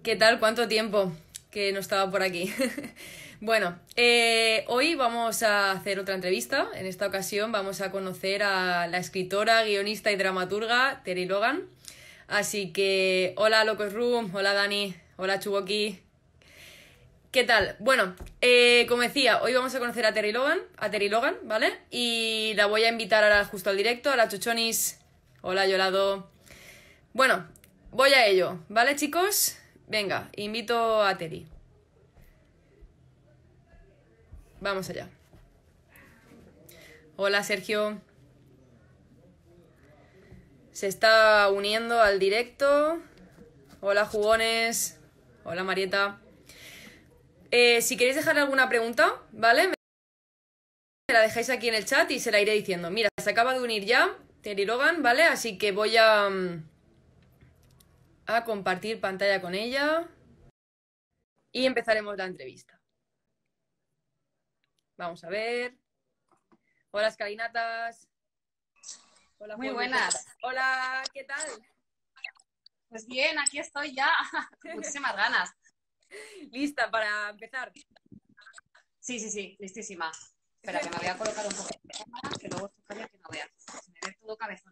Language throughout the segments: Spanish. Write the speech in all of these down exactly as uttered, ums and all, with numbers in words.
¿Qué tal? ¿Cuánto tiempo que no estaba por aquí? Bueno, eh, hoy vamos a hacer otra entrevista. En esta ocasión vamos a conocer a la escritora, guionista y dramaturga Terry Logan. Así que, hola Locos Room, hola Dani, hola Chuboki. ¿Qué tal? Bueno, eh, como decía, hoy vamos a conocer a Terry Logan, a Terry Logan, ¿vale? Y la voy a invitar ahora justo al directo, a la Chochonis. Hola Yolado. Bueno, voy a ello, ¿vale, chicos? Venga, invito a Terry. Vamos allá. Hola Sergio. Se está uniendo al directo. Hola jugones. Hola Marieta. Eh, si queréis dejar alguna pregunta, ¿vale? Me la dejáis aquí en el chat y se la iré diciendo. Mira, se acaba de unir ya Terry Logan, ¿vale? Así que voy a, a compartir pantalla con ella y empezaremos la entrevista. Vamos a ver. Hola escalinatas. Hola, muy Juan. buenas. Hola, ¿qué tal? Pues bien, aquí estoy ya. Muchísimas ganas. ¿Lista para empezar? Sí, sí, sí, listísima. Espera, que me voy a colocar un poco de cámara, que luego esto falla que no veas. Se me ve todo cabezón.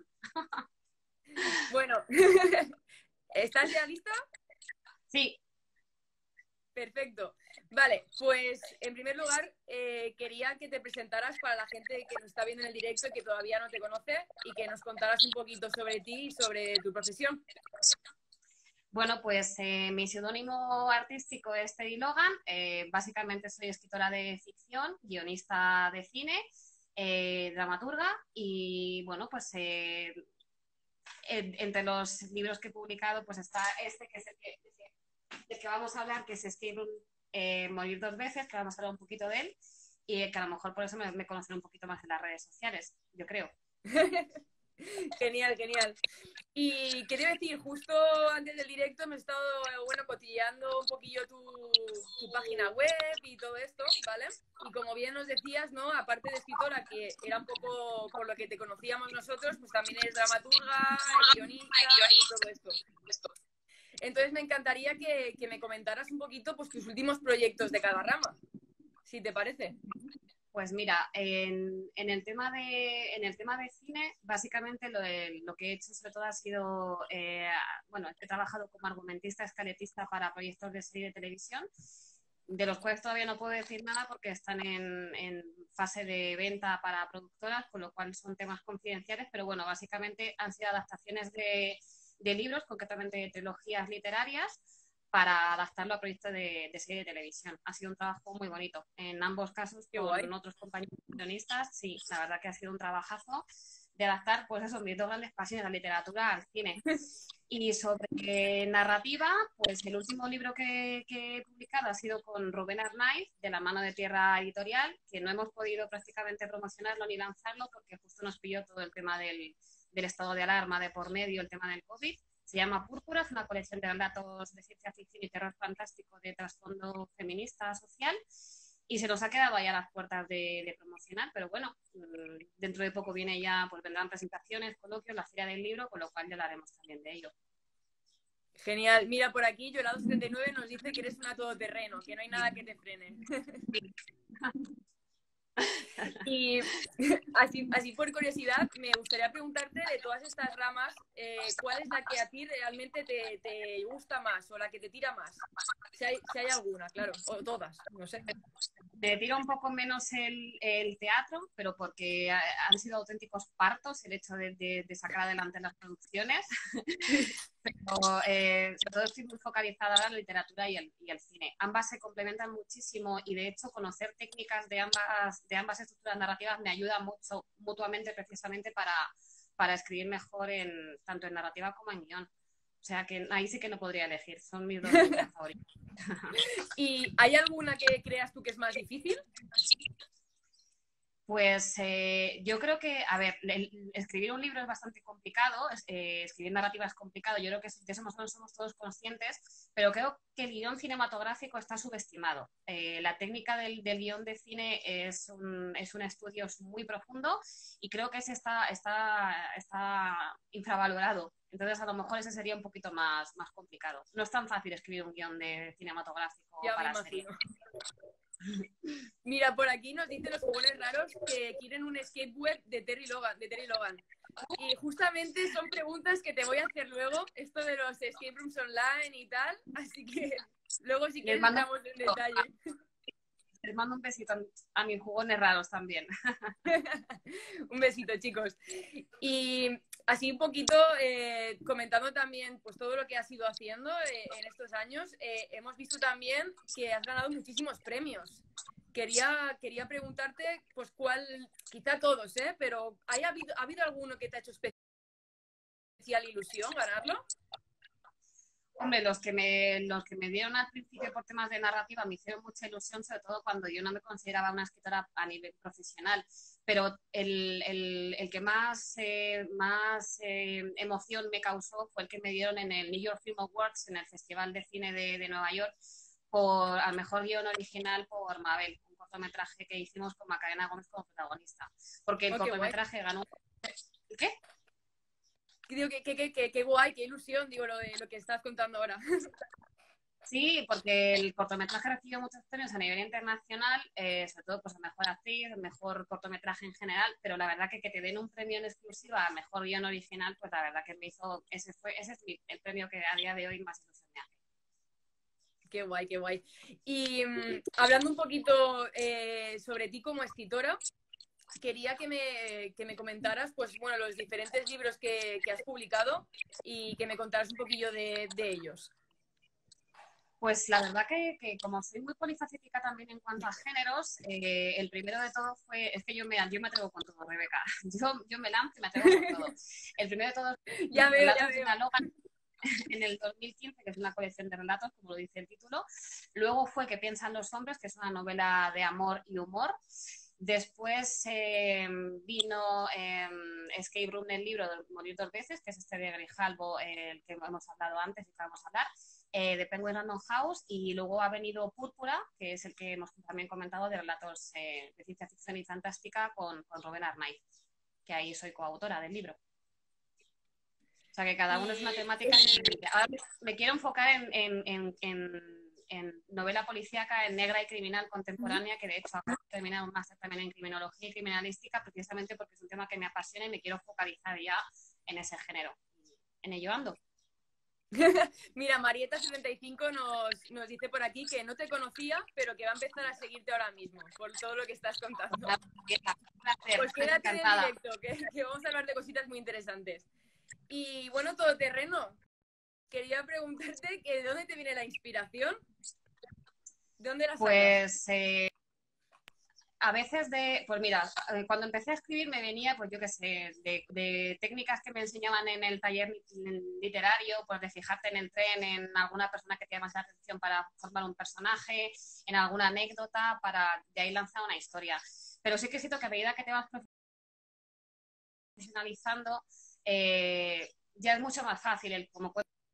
Bueno, ¿estás ya lista? Sí. Perfecto. Vale, pues en primer lugar eh, quería que te presentaras para la gente que nos está viendo en el directo y que todavía no te conoce y que nos contaras un poquito sobre ti y sobre tu profesión. Bueno, pues eh, mi seudónimo artístico es Terry Logan. Eh, básicamente soy escritora de ficción, guionista de cine, eh, dramaturga y bueno, pues eh, en, entre los libros que he publicado pues está este que es el que, del que vamos a hablar, que es Escribir eh, Morir dos veces, que vamos a hablar un poquito de él y que a lo mejor por eso me, me conocen un poquito más en las redes sociales, yo creo. Genial, genial. Y quería decir, justo antes del directo hemos estado, bueno, cotilleando un poquillo tu, tu página web y todo esto, ¿vale? Y como bien nos decías, ¿no? Aparte de escritora, que era un poco por lo que te conocíamos nosotros, pues también eres dramaturga, guionista y todo esto. Entonces me encantaría que, que me comentaras un poquito pues tus últimos proyectos de cada rama, si te parece. Pues mira, en, en, el tema de, en el tema de cine, básicamente lo, de, lo que he hecho sobre todo ha sido, eh, bueno, he trabajado como argumentista, escaletista para proyectos de serie de televisión, de los cuales todavía no puedo decir nada porque están en, en fase de venta para productoras, con lo cual son temas confidenciales, pero bueno, básicamente han sido adaptaciones de, de libros, concretamente de trilogías literarias, para adaptarlo a proyectos de, de serie de televisión. Ha sido un trabajo muy bonito. En ambos casos, Qué con guay. otros compañeros guionistas, sí, la verdad que ha sido un trabajazo de adaptar, pues eso, mis dos grandes pasiones, la literatura al cine. Y sobre narrativa, pues el último libro que, que he publicado ha sido con Rubén Arnaiz, de la mano de Tierra Editorial, que no hemos podido prácticamente promocionarlo ni lanzarlo porque justo nos pilló todo el tema del, del estado de alarma de por medio, el tema del COVID. Se llama Púrpura, es una colección de relatos de ciencia ficción y terror fantástico de trasfondo feminista social y se nos ha quedado ahí a las puertas de, de promocionar, pero bueno, dentro de poco viene ya, pues vendrán presentaciones, coloquios, la Feria del Libro, con lo cual ya hablaremos también de ello. Genial. Mira, por aquí Llorado setenta y nueve nos dice que eres una todoterreno, que no hay nada que te frene. Y así, así por curiosidad, me gustaría preguntarte de todas estas ramas, eh, ¿cuál es la que a ti realmente te, te gusta más o la que te tira más? Si hay, si hay alguna, claro, o todas, no sé. Me tira un poco menos el, el teatro, pero porque han sido auténticos partos el hecho de, de, de sacar adelante las producciones. Pero eh, sobre todo estoy muy focalizada ahora en la literatura y el, y el cine. Ambas se complementan muchísimo y de hecho conocer técnicas de ambas, de ambas estructuras narrativas me ayuda mucho mutuamente precisamente para, para escribir mejor en, tanto en narrativa como en guión. O sea que ahí sí que no podría elegir, son mis dos favoritas. ¿Y hay alguna que creas tú que es más difícil? Pues eh, yo creo que, a ver, el, escribir un libro es bastante complicado, eh, escribir narrativa es complicado, yo creo que de eso más o menos somos todos conscientes, pero creo que el guión cinematográfico está subestimado. Eh, la técnica del, del guión de cine es un, es un estudio muy profundo y creo que ese está, está, está infravalorado Entonces, a lo mejor ese sería un poquito más, más complicado. No es tan fácil escribir un guión de cinematográfico Ya me para serie. imagino. Mira, por aquí nos dicen los jugones raros que quieren un escape web de Terry Logan, de Terry Logan. Y justamente son preguntas que te voy a hacer luego, esto de los escape rooms online y tal, así que luego si Les quieres mando, entramos en detalle. les mando un besito a mis jugones raros también. Un besito, chicos. Y así un poquito, eh, comentando también pues todo lo que has ido haciendo eh, en estos años, eh, hemos visto también que has ganado muchísimos premios. Quería, quería preguntarte, pues cuál, quizá todos, ¿eh? Pero ¿hay habido, ¿ha habido alguno que te ha hecho especial ilusión ganarlo? Hombre, los que, me, los que me dieron al principio por temas de narrativa me hicieron mucha ilusión, sobre todo cuando yo no me consideraba una escritora a nivel profesional. Pero el, el, el que más, eh, más eh, emoción me causó fue el que me dieron en el New York Film Awards, en el Festival de Cine de, de Nueva York, por, al mejor guión original por Mabel, un cortometraje que hicimos con Macarena Gómez como protagonista. Porque el Oh, qué guay. cortometraje ganó... ¿Qué? Digo, qué, qué, qué, qué guay, qué ilusión, digo, lo de lo que estás contando ahora. Sí, porque el cortometraje recibió muchos premios a nivel internacional, eh, sobre todo pues a mejor actriz, mejor cortometraje en general, pero la verdad que que te den un premio en exclusiva a mejor guión original, pues la verdad que me hizo, ese fue, ese es mi, el premio que a día de hoy más ilusión me hace. Qué guay, qué guay. Y um, hablando un poquito eh, sobre ti como escritora, quería que me, que me comentaras, pues bueno, los diferentes libros que, que has publicado y que me contaras un poquillo de, de ellos. Pues la verdad que, que, como soy muy polifacética también en cuanto a géneros, eh, el primero de todo fue, es que yo me, yo me atrevo con todo, Rebeca, yo, yo me lanzo y me atrevo con todo. El primero de todos, Ya veo, ya Relatos de veo. una Logan, en el dos mil quince, que es una colección de relatos, como lo dice el título. Luego fue ¿Qué piensan los hombres?, que es una novela de amor y humor. Después eh, vino eh, Escape Room, el libro de Morir dos veces, que es este de Grijalbo, eh, el que hemos hablado antes y que vamos a hablar, eh, de Penguin Random House, y luego ha venido Púrpura, que es el que hemos también comentado, de relatos eh, de ciencia ficción y fantástica con, con Robert Arnaiz, que ahí soy coautora del libro. O sea que cada uno es una temática diferente. Ahora me quiero enfocar en, en, en, en, en novela policíaca, en negra y criminal contemporánea, que de hecho acabo de terminar un máster también en criminología y criminalística, precisamente porque es un tema que me apasiona y me quiero focalizar ya en ese género. En ello ando. Mira, Marieta setenta y cinco nos, nos dice por aquí que no te conocía, pero que va a empezar a seguirte ahora mismo, por todo lo que estás contando. Pues quédate en el directo, que, que vamos a hablar de cositas muy interesantes. Y bueno, todoterreno, quería preguntarte que de dónde te viene la inspiración. ¿De dónde la sacas? Pues eh, a veces de, pues mira, cuando empecé a escribir me venía, pues yo qué sé, de, de técnicas que me enseñaban en el taller literario, pues de fijarte en el tren, en alguna persona que te llama la atención para formar un personaje, en alguna anécdota, para de ahí lanzar una historia. Pero sí que siento que a medida que te vas profesionalizando, eh, ya es mucho más fácil el como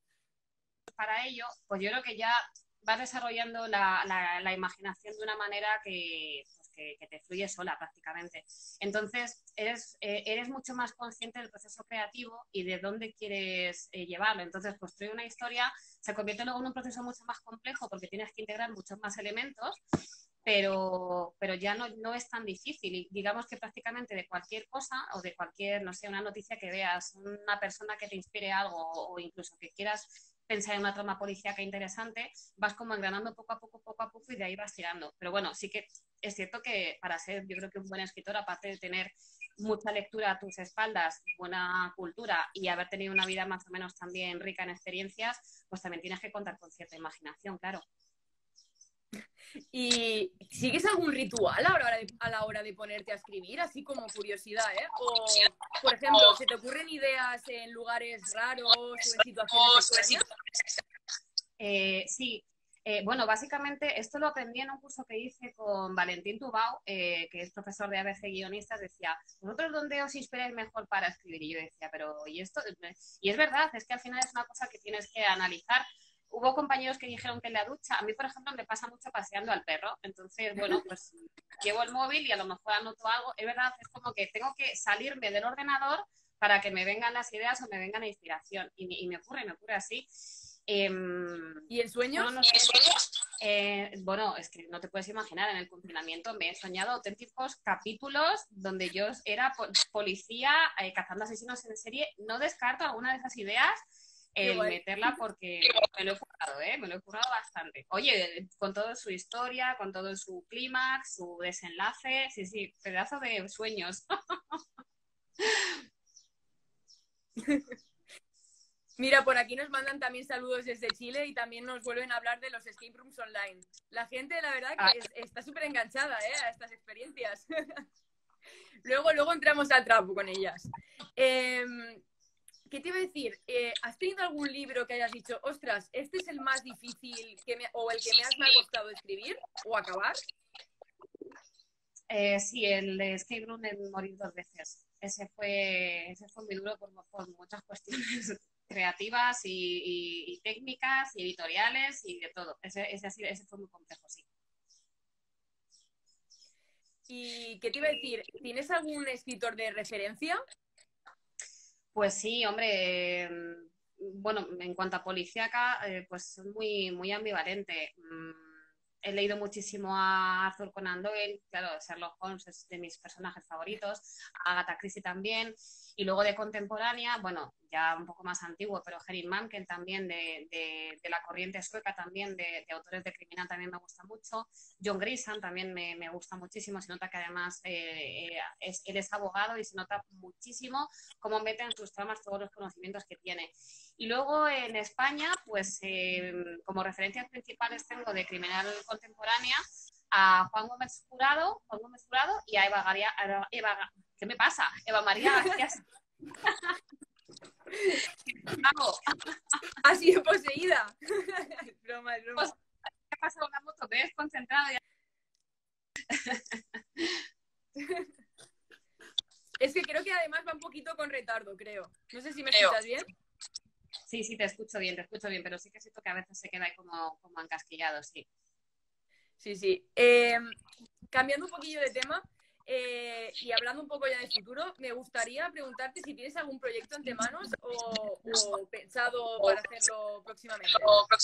para ello, pues yo creo que ya vas desarrollando la, la, la imaginación de una manera que, pues que, que te fluye sola prácticamente. Entonces, eres, eh, eres mucho más consciente del proceso creativo y de dónde quieres eh, llevarlo. Entonces, construir una historia se convierte luego en un proceso mucho más complejo porque tienes que integrar muchos más elementos, pero, pero ya no, no es tan difícil. Y digamos que prácticamente de cualquier cosa o de cualquier, no sé, una noticia que veas, una persona que te inspire algo o, o incluso que quieras pensar en una trama policíaca interesante, vas como engranando poco a poco, poco a poco y de ahí vas tirando. Pero bueno, sí que es cierto que para ser, yo creo que un buen escritor, aparte de tener mucha lectura a tus espaldas, buena cultura y haber tenido una vida más o menos también rica en experiencias, pues también tienes que contar con cierta imaginación, claro. ¿Y sigues algún ritual a la, hora de, a la hora de ponerte a escribir, así como curiosidad, eh? O, por ejemplo, ¿se te ocurren ideas en lugares raros o en situaciones extrañas? Eh, sí, eh, bueno, básicamente esto lo aprendí en un curso que hice con Valentín Tubau, eh, que es profesor de A B C guionistas. Decía, ¿vosotros dónde os inspiráis mejor para escribir? Y yo decía, pero ¿y esto? Y es verdad, es que al final es una cosa que tienes que analizar. Hubo compañeros que dijeron que en la ducha, a mí, por ejemplo, me pasa mucho paseando al perro. Entonces, bueno, pues llevo el móvil y a lo mejor anoto algo. Es verdad, es como que tengo que salirme del ordenador para que me vengan las ideas o me venga la inspiración. Y, y me ocurre, me ocurre así. Eh, ¿Y en sueños? bueno, no sé, eh, bueno, es que no te puedes imaginar, en el confinamiento me he soñado auténticos capítulos donde yo era po policía eh, cazando asesinos en serie. No descarto alguna de esas ideas el meterla porque me lo he currado, ¿eh? Me lo he currado bastante. Oye, con todo su historia, con todo su clímax, su desenlace, sí, sí, pedazo de sueños. Mira, por aquí nos mandan también saludos desde Chile y también nos vuelven a hablar de los escape rooms online. La gente, la verdad, que es, está súper enganchada, ¿eh? A estas experiencias. luego, luego entramos al trapo con ellas. Eh, ¿Qué te iba a decir? Eh, ¿Has tenido algún libro que hayas dicho, ostras, este es el más difícil que me, o el que me ha costado escribir o acabar? Eh, sí, el de Escape Room en Morir dos veces. Ese fue, ese fue muy duro por, por muchas cuestiones creativas y, y, y técnicas y editoriales y de todo. Ese, ese, ese fue muy complejo, sí. ¿Y qué te iba a decir? ¿Tienes algún escritor de referencia? Pues sí, hombre. Eh, bueno, en cuanto a policíaca, eh, pues muy, muy ambivalente. Mm, he leído muchísimo a Arthur Conan Doyle, claro, Sherlock Holmes es de mis personajes favoritos, a Agatha Christie también, y luego de contemporánea, bueno, ya un poco más antiguo, pero Henning Mankell también, de, de, de la corriente sueca también, de, de autores de criminal también me gusta mucho. John Grisham también me, me gusta muchísimo, se nota que además eh, eh, es, él es abogado y se nota muchísimo cómo mete en sus tramas todos los conocimientos que tiene. Y luego en España, pues eh, como referencias principales tengo de criminal contemporánea a Juan Gómez Jurado, Juan Gómez Jurado y a Eva Garia, Eva, ¿qué me pasa? Eva María García. Ha sido poseída. Es broma, es broma. Pues, ¿qué pasa con una moto? Me he desconcentrado ya. Es que creo que además va un poquito con retardo, creo. No sé si me escuchas bien. Sí, sí, te escucho bien, te escucho bien, pero sí que siento que a veces se queda ahí como, como encasquillado, sí. Sí, sí. Eh, cambiando un poquillo de tema eh, y hablando un poco ya de futuro, me gustaría preguntarte si tienes algún proyecto entre manos o, o pensado para hacerlo próximamente.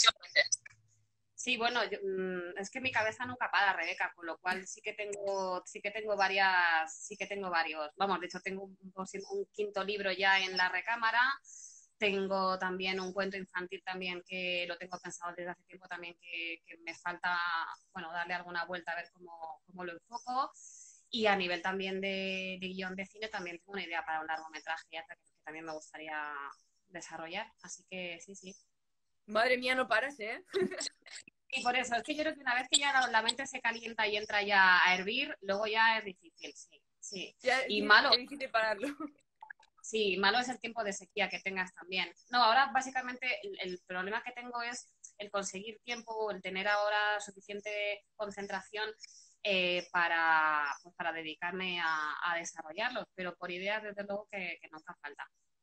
Sí, bueno, yo, mmm, es que mi cabeza nunca para, Rebeca, con lo cual sí que tengo, sí que tengo varias, sí que tengo varios. Vamos, de hecho tengo un, un quinto libro ya en la recámara. Tengo también un cuento infantil también que lo tengo pensado desde hace tiempo también que, que me falta, bueno, darle alguna vuelta a ver cómo, cómo lo enfoco. Y a nivel también de, de guión de cine también tengo una idea para un largometraje que, que también me gustaría desarrollar. Así que sí, sí. Madre mía, no paras, ¿eh? Y por eso, es que yo creo que una vez que ya la, la mente se calienta y entra ya a hervir, luego ya es difícil, sí. sí. Ya, y es, malo. Es difícil pararlo. Sí, malo es el tiempo de sequía que tengas también. No, ahora básicamente el, el problema que tengo es el conseguir tiempo, el tener ahora suficiente concentración eh, para, pues para dedicarme a, a desarrollarlos, pero por ideas desde luego que, que nunca falta.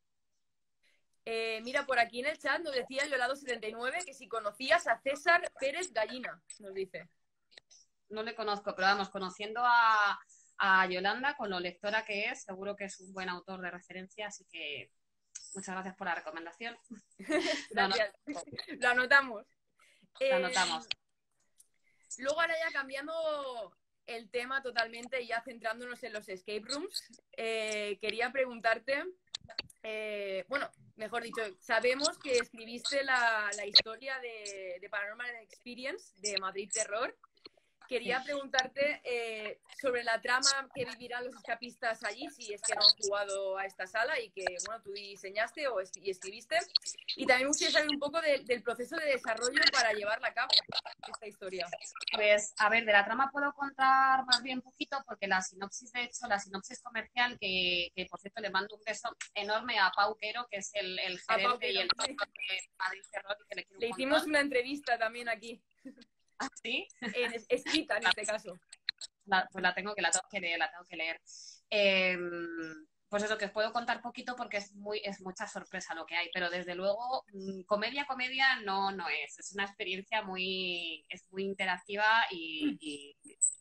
Eh, mira, por aquí en el chat nos decía Yolado setenta y nueve que si conocías a César Pérez Gallina, nos dice. No le conozco, pero vamos, conociendo a, a Yolanda, con lo lectora que es, seguro que es un buen autor de referencia, así que muchas gracias por la recomendación. Gracias, lo, lo anotamos. Lo anotamos. Eh, luego ahora ya cambiando el tema totalmente y ya centrándonos en los escape rooms, eh, quería preguntarte, eh, bueno, mejor dicho, sabemos que escribiste la, la historia de, de Paranormal Experience de Madrid Terror. Quería preguntarte eh, sobre la trama que vivirán los escapistas allí, si es que no han jugado a esta sala y que, bueno, tú diseñaste o y escribiste. Y también me gustaría saber un poco de, del proceso de desarrollo para llevarla a cabo, esta historia. Pues, a ver, de la trama puedo contar más bien poquito, porque la sinopsis, de hecho, la sinopsis comercial, que, que por cierto le mando un beso enorme a Pau Quero, que es el, el gerente y el doctor de Madrid Terror, que le quiero un Le hicimos montón. Una entrevista también aquí. ¿Ah, sí? En, escrita, en este caso. La, pues la tengo que, la tengo que leer, la tengo que leer. Eh, pues eso, que os puedo contar poquito porque es muy es mucha sorpresa lo que hay, pero desde luego comedia, comedia no, no es. Es una experiencia muy, es muy interactiva y, y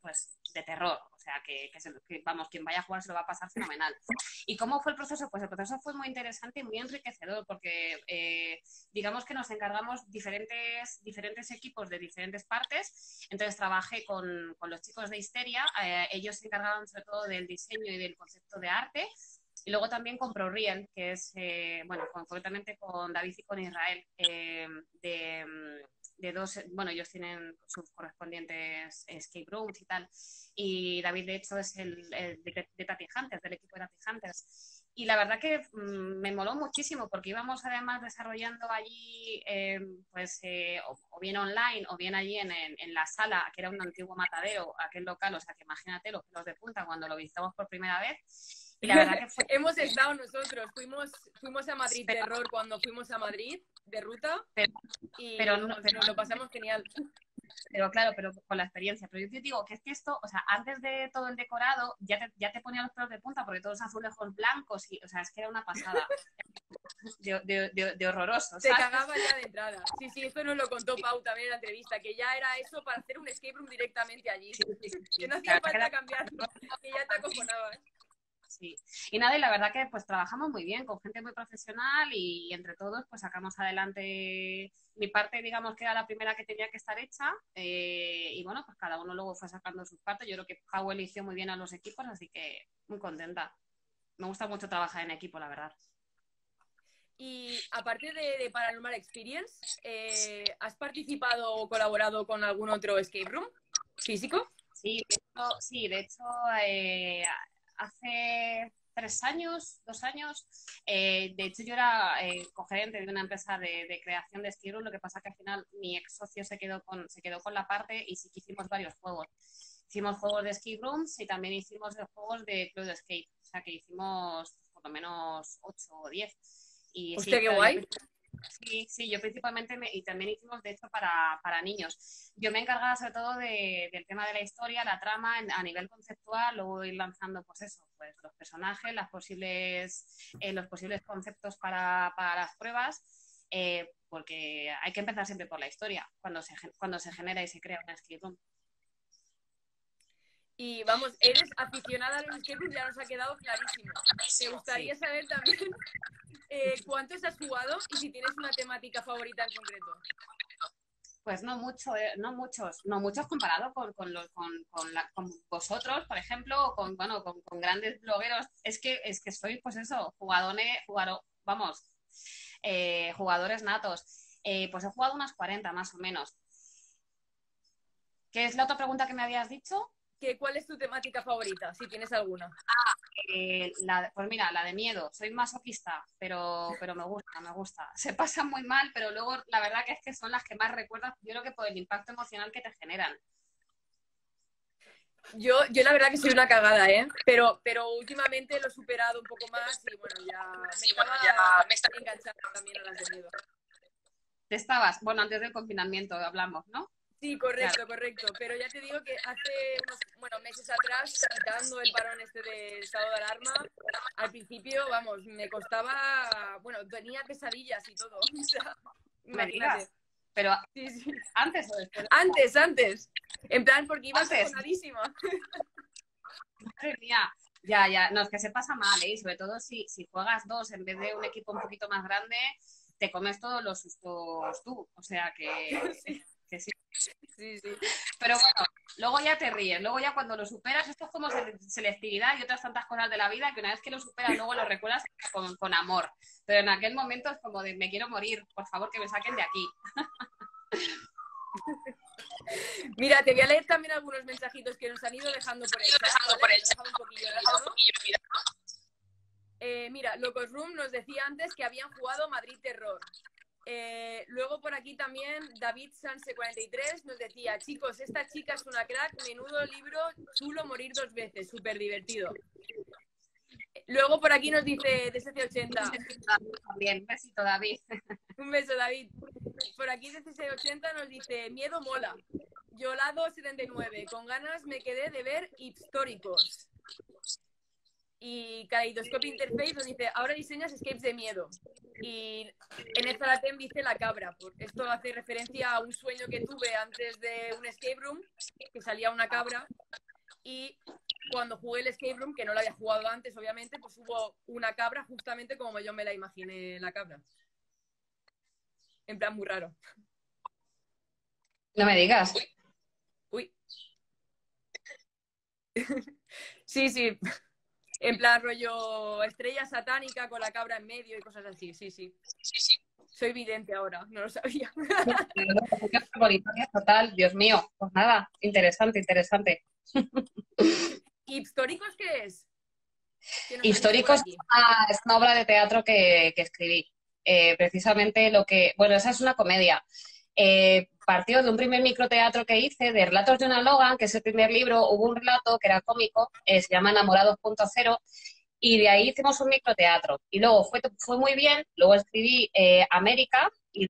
pues de terror, o sea, que, que, se, que vamos, quien vaya a jugar se lo va a pasar fenomenal. ¿Y cómo fue el proceso? Pues el proceso fue muy interesante y muy enriquecedor, porque eh, digamos que nos encargamos diferentes, diferentes equipos de diferentes partes. Entonces trabajé con, con los chicos de Histeria, eh, ellos se encargaban sobre todo del diseño y del concepto de arte. Y luego también con ProReal, que es, eh, bueno, concretamente con David y con Israel, eh, de, de dos, bueno, ellos tienen sus correspondientes escape rooms y tal. Y David, de hecho, es el, el de, de Tati Hunters, del equipo de Tati Hunters. Y la verdad que mmm, me moló muchísimo, porque íbamos además desarrollando allí, eh, pues, eh, o, o bien online, o bien allí en, en, en la sala, que era un antiguo matadero, aquel local, o sea, que imagínate los pelos de punta cuando lo visitamos por primera vez. Y la verdad que fue... Hemos estado nosotros, fuimos, fuimos a Madrid pero, Terror cuando fuimos a Madrid de ruta pero, y pero, nos, pero, nos lo pasamos genial. Pero claro, pero con la experiencia. Pero yo te digo que es que esto, o sea, antes de todo el decorado, ya te, ya te ponía los pelos de punta porque todos azulejos blancos y, o sea, es que era una pasada. De, de, de, de horroroso, ¿sabes? Te cagaba ya de entrada. Sí, sí, esto nos lo contó Pau también en la entrevista, que ya era eso para hacer un escape room directamente allí. Sí, sí, sí. Que no hacía falta era... cambiarlo, que ya te acojonabas. Sí, y nada, y la verdad que pues trabajamos muy bien, con gente muy profesional y, y entre todos pues sacamos adelante mi parte, digamos que era la primera que tenía que estar hecha eh, y bueno, pues cada uno luego fue sacando sus partes. Yo creo que Pau eligió muy bien a los equipos, así que muy contenta. Me gusta mucho trabajar en equipo, la verdad. Y aparte de, de Paranormal Experience, eh, ¿has participado o colaborado con algún otro escape room físico? Sí, de hecho, sí, de hecho eh, hace tres años, dos años, eh, de hecho yo era eh, cogerente de una empresa de, de creación de escape room, lo que pasa que al final mi ex socio se quedó con, se quedó con la parte y sí que hicimos varios juegos. Hicimos juegos de escape rooms y también hicimos juegos de Cloud Escape, o sea que hicimos por lo menos ocho o diez. Y Hostia, sí, qué guay. Yo, sí, sí, yo principalmente, me, y también hicimos de hecho para, para niños. Yo me encargaba sobre todo de, del tema de la historia, la trama en, a nivel conceptual, luego ir lanzando pues eso, pues los personajes, las posibles, eh, los posibles conceptos para, para las pruebas, eh, porque hay que empezar siempre por la historia cuando se, cuando se genera y se crea un escape room. Y vamos, eres aficionada a los escape rooms, ya nos ha quedado clarísimo. Me gustaría sí. saber también eh, cuántos has jugado y si tienes una temática favorita en concreto. Pues no mucho, eh, no muchos, no muchos comparado con, con, los, con, con, la, con vosotros, por ejemplo, o con, bueno, con, con grandes blogueros. Es que, es que soy, pues eso, jugadores, jugador, vamos, eh, jugadores natos. Eh, pues he jugado unas cuarenta más o menos. ¿Qué es la otra pregunta que me habías dicho? ¿Qué, ¿Cuál es tu temática favorita, si tienes alguna? Ah, eh, la, pues mira, la de miedo. Soy masoquista, pero, pero me gusta, me gusta. Se pasa muy mal, pero luego la verdad que es que son las que más recuerdas, yo creo que por el impacto emocional que te generan. Yo, yo la verdad que soy una cagada, ¿eh? Pero, pero últimamente lo he superado un poco más y bueno, ya me estaba, ya me estaba enganchando también a las de miedo. Te estabas, bueno, antes del confinamiento hablamos, ¿no? Sí, correcto, claro. correcto. Pero ya te digo que hace unos bueno, meses atrás, quitando el parón este del estado de alarma, al principio, vamos, me costaba, bueno, tenía pesadillas y todo. O sea, me digas. Pero sí, sí. antes o después. Antes, antes. En plan, porque iba acojonadísima. Madre mía. Ya, ya. No, es que se pasa mal, ¿eh? Y sobre todo si, si juegas dos en vez de un equipo un poquito más grande, te comes todos los sustos tú. O sea que sí. Que sí. Sí, sí. Pero bueno, luego ya te ríes, luego ya cuando lo superas, esto es como selectividad y otras tantas cosas de la vida que una vez que lo superas, luego lo recuerdas con, con amor. Pero en aquel momento es como de me quiero morir, por favor que me saquen de aquí. Mira, te voy a leer también algunos mensajitos que nos han ido dejando por el chat, ¿vale? Por el chat. Un poquillo eh, mira, Locos Room nos decía antes que habían jugado Madrid Terror. Eh, luego por aquí también David Sanse cuarenta y tres nos decía, chicos, esta chica es una crack, menudo libro, chulo morir dos veces, súper divertido. Luego por aquí nos dice D C C ochenta. Bien, un besito, David. Un beso, David. Por aquí D C C ochenta nos dice, miedo mola. Yolado setenta y nueve, con ganas me quedé de ver históricos. Y Kaleidoscope Interface nos dice, ahora diseñas escapes de miedo. Y en esta latem dice la cabra. Esto hace referencia a un sueño que tuve antes de un escape room, que salía una cabra, y cuando jugué el escape room, que no lo había jugado antes, obviamente, pues hubo una cabra justamente como yo me la imaginé la cabra. En plan muy raro. No me digas. Uy. Sí, sí. En plan rollo estrella satánica con la cabra en medio y cosas así, sí, sí. Soy vidente ahora, no lo sabía. Total, Dios mío. Pues nada, interesante, interesante. ¿Y históricos qué es? ¿Qué nos has dicho por Históricos aquí? es una obra de teatro que, que escribí. Eh, precisamente lo que... Bueno, esa es una comedia. Eh, partió de un primer microteatro que hice de Relatos de una Logan, que es el primer libro. Hubo un relato que era cómico, eh, se llama Enamorados punto cero, y de ahí hicimos un microteatro. Y luego fue, fue muy bien, luego escribí eh, América, y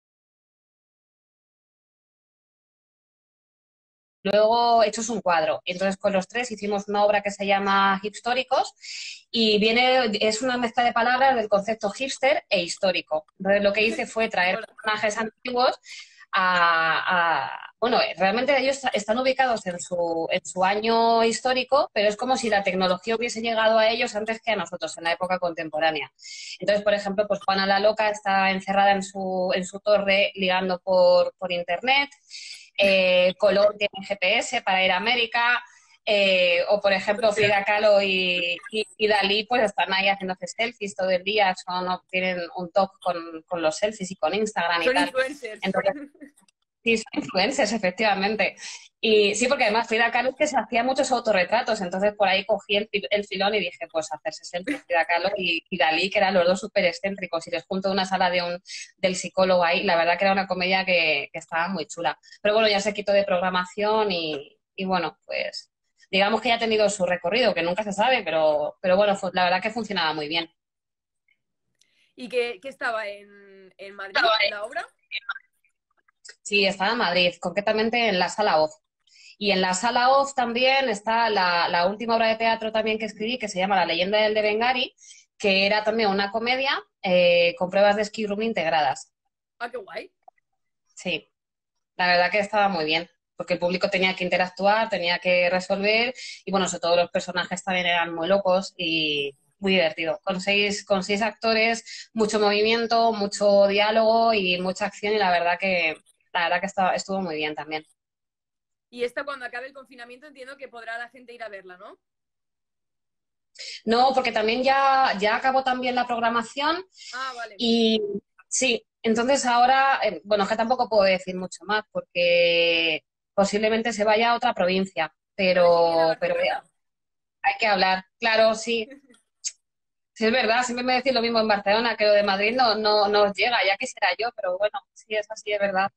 luego hechos un cuadro. Entonces con los tres hicimos una obra que se llama Hipstóricos, y viene, es una mezcla de palabras del concepto hipster e histórico. Entonces lo que hice fue traer personajes antiguos a, a, bueno, realmente ellos están ubicados en su, en su año histórico, pero es como si la tecnología hubiese llegado a ellos antes que a nosotros, en la época contemporánea. Entonces, por ejemplo, pues Juana la Loca está encerrada en su, en su torre ligando por, por internet. Eh, Color tiene G P S para ir a América. Eh, o, por ejemplo, Frida Kahlo y, y, y, Dalí, pues están ahí haciéndose selfies todo el día, son, tienen un toque con, con los selfies y con Instagram y son tal. Influencers. Entonces, sí, son influencers, efectivamente. Y sí, porque además Frida Kahlo es que se hacía muchos autorretratos, entonces por ahí cogí el, el filón y dije, pues hacerse selfies Frida Kahlo y, y Dalí, que eran los dos súper excéntricos, y les junto una sala de un, del psicólogo ahí, la verdad que era una comedia que, que estaba muy chula. Pero bueno, ya se quitó de programación y, y bueno, pues digamos que ya ha tenido su recorrido, que nunca se sabe, pero, pero bueno, la verdad que funcionaba muy bien. ¿Y qué, qué estaba en, en Madrid, en la obra? Sí, estaba en Madrid, concretamente en la Sala Oz. Y en la Sala Oz también está la, la última obra de teatro también que escribí, que se llama La leyenda del Devengari, que era también una comedia eh, con pruebas de escape room integradas. Ah, qué guay. Sí, la verdad que estaba muy bien, porque el público tenía que interactuar, tenía que resolver, y bueno, sobre todo los personajes también eran muy locos y muy divertido. Con seis, con seis actores, mucho movimiento, mucho diálogo y mucha acción, y la verdad que, la verdad que estaba, estuvo muy bien también. Y esta, cuando acabe el confinamiento, entiendo que podrá la gente ir a verla, ¿no? No, porque también ya, ya acabó también la programación. Ah, vale. Y sí, entonces ahora, eh, bueno, es que tampoco puedo decir mucho más porque posiblemente se vaya a otra provincia, A ver si viene a pero, pero Barcelona. hay que hablar. Claro, sí, sí es verdad, siempre me decís lo mismo en Barcelona, que lo de Madrid no, no, no os llega, ya quisiera yo, pero bueno, sí, es así, es verdad.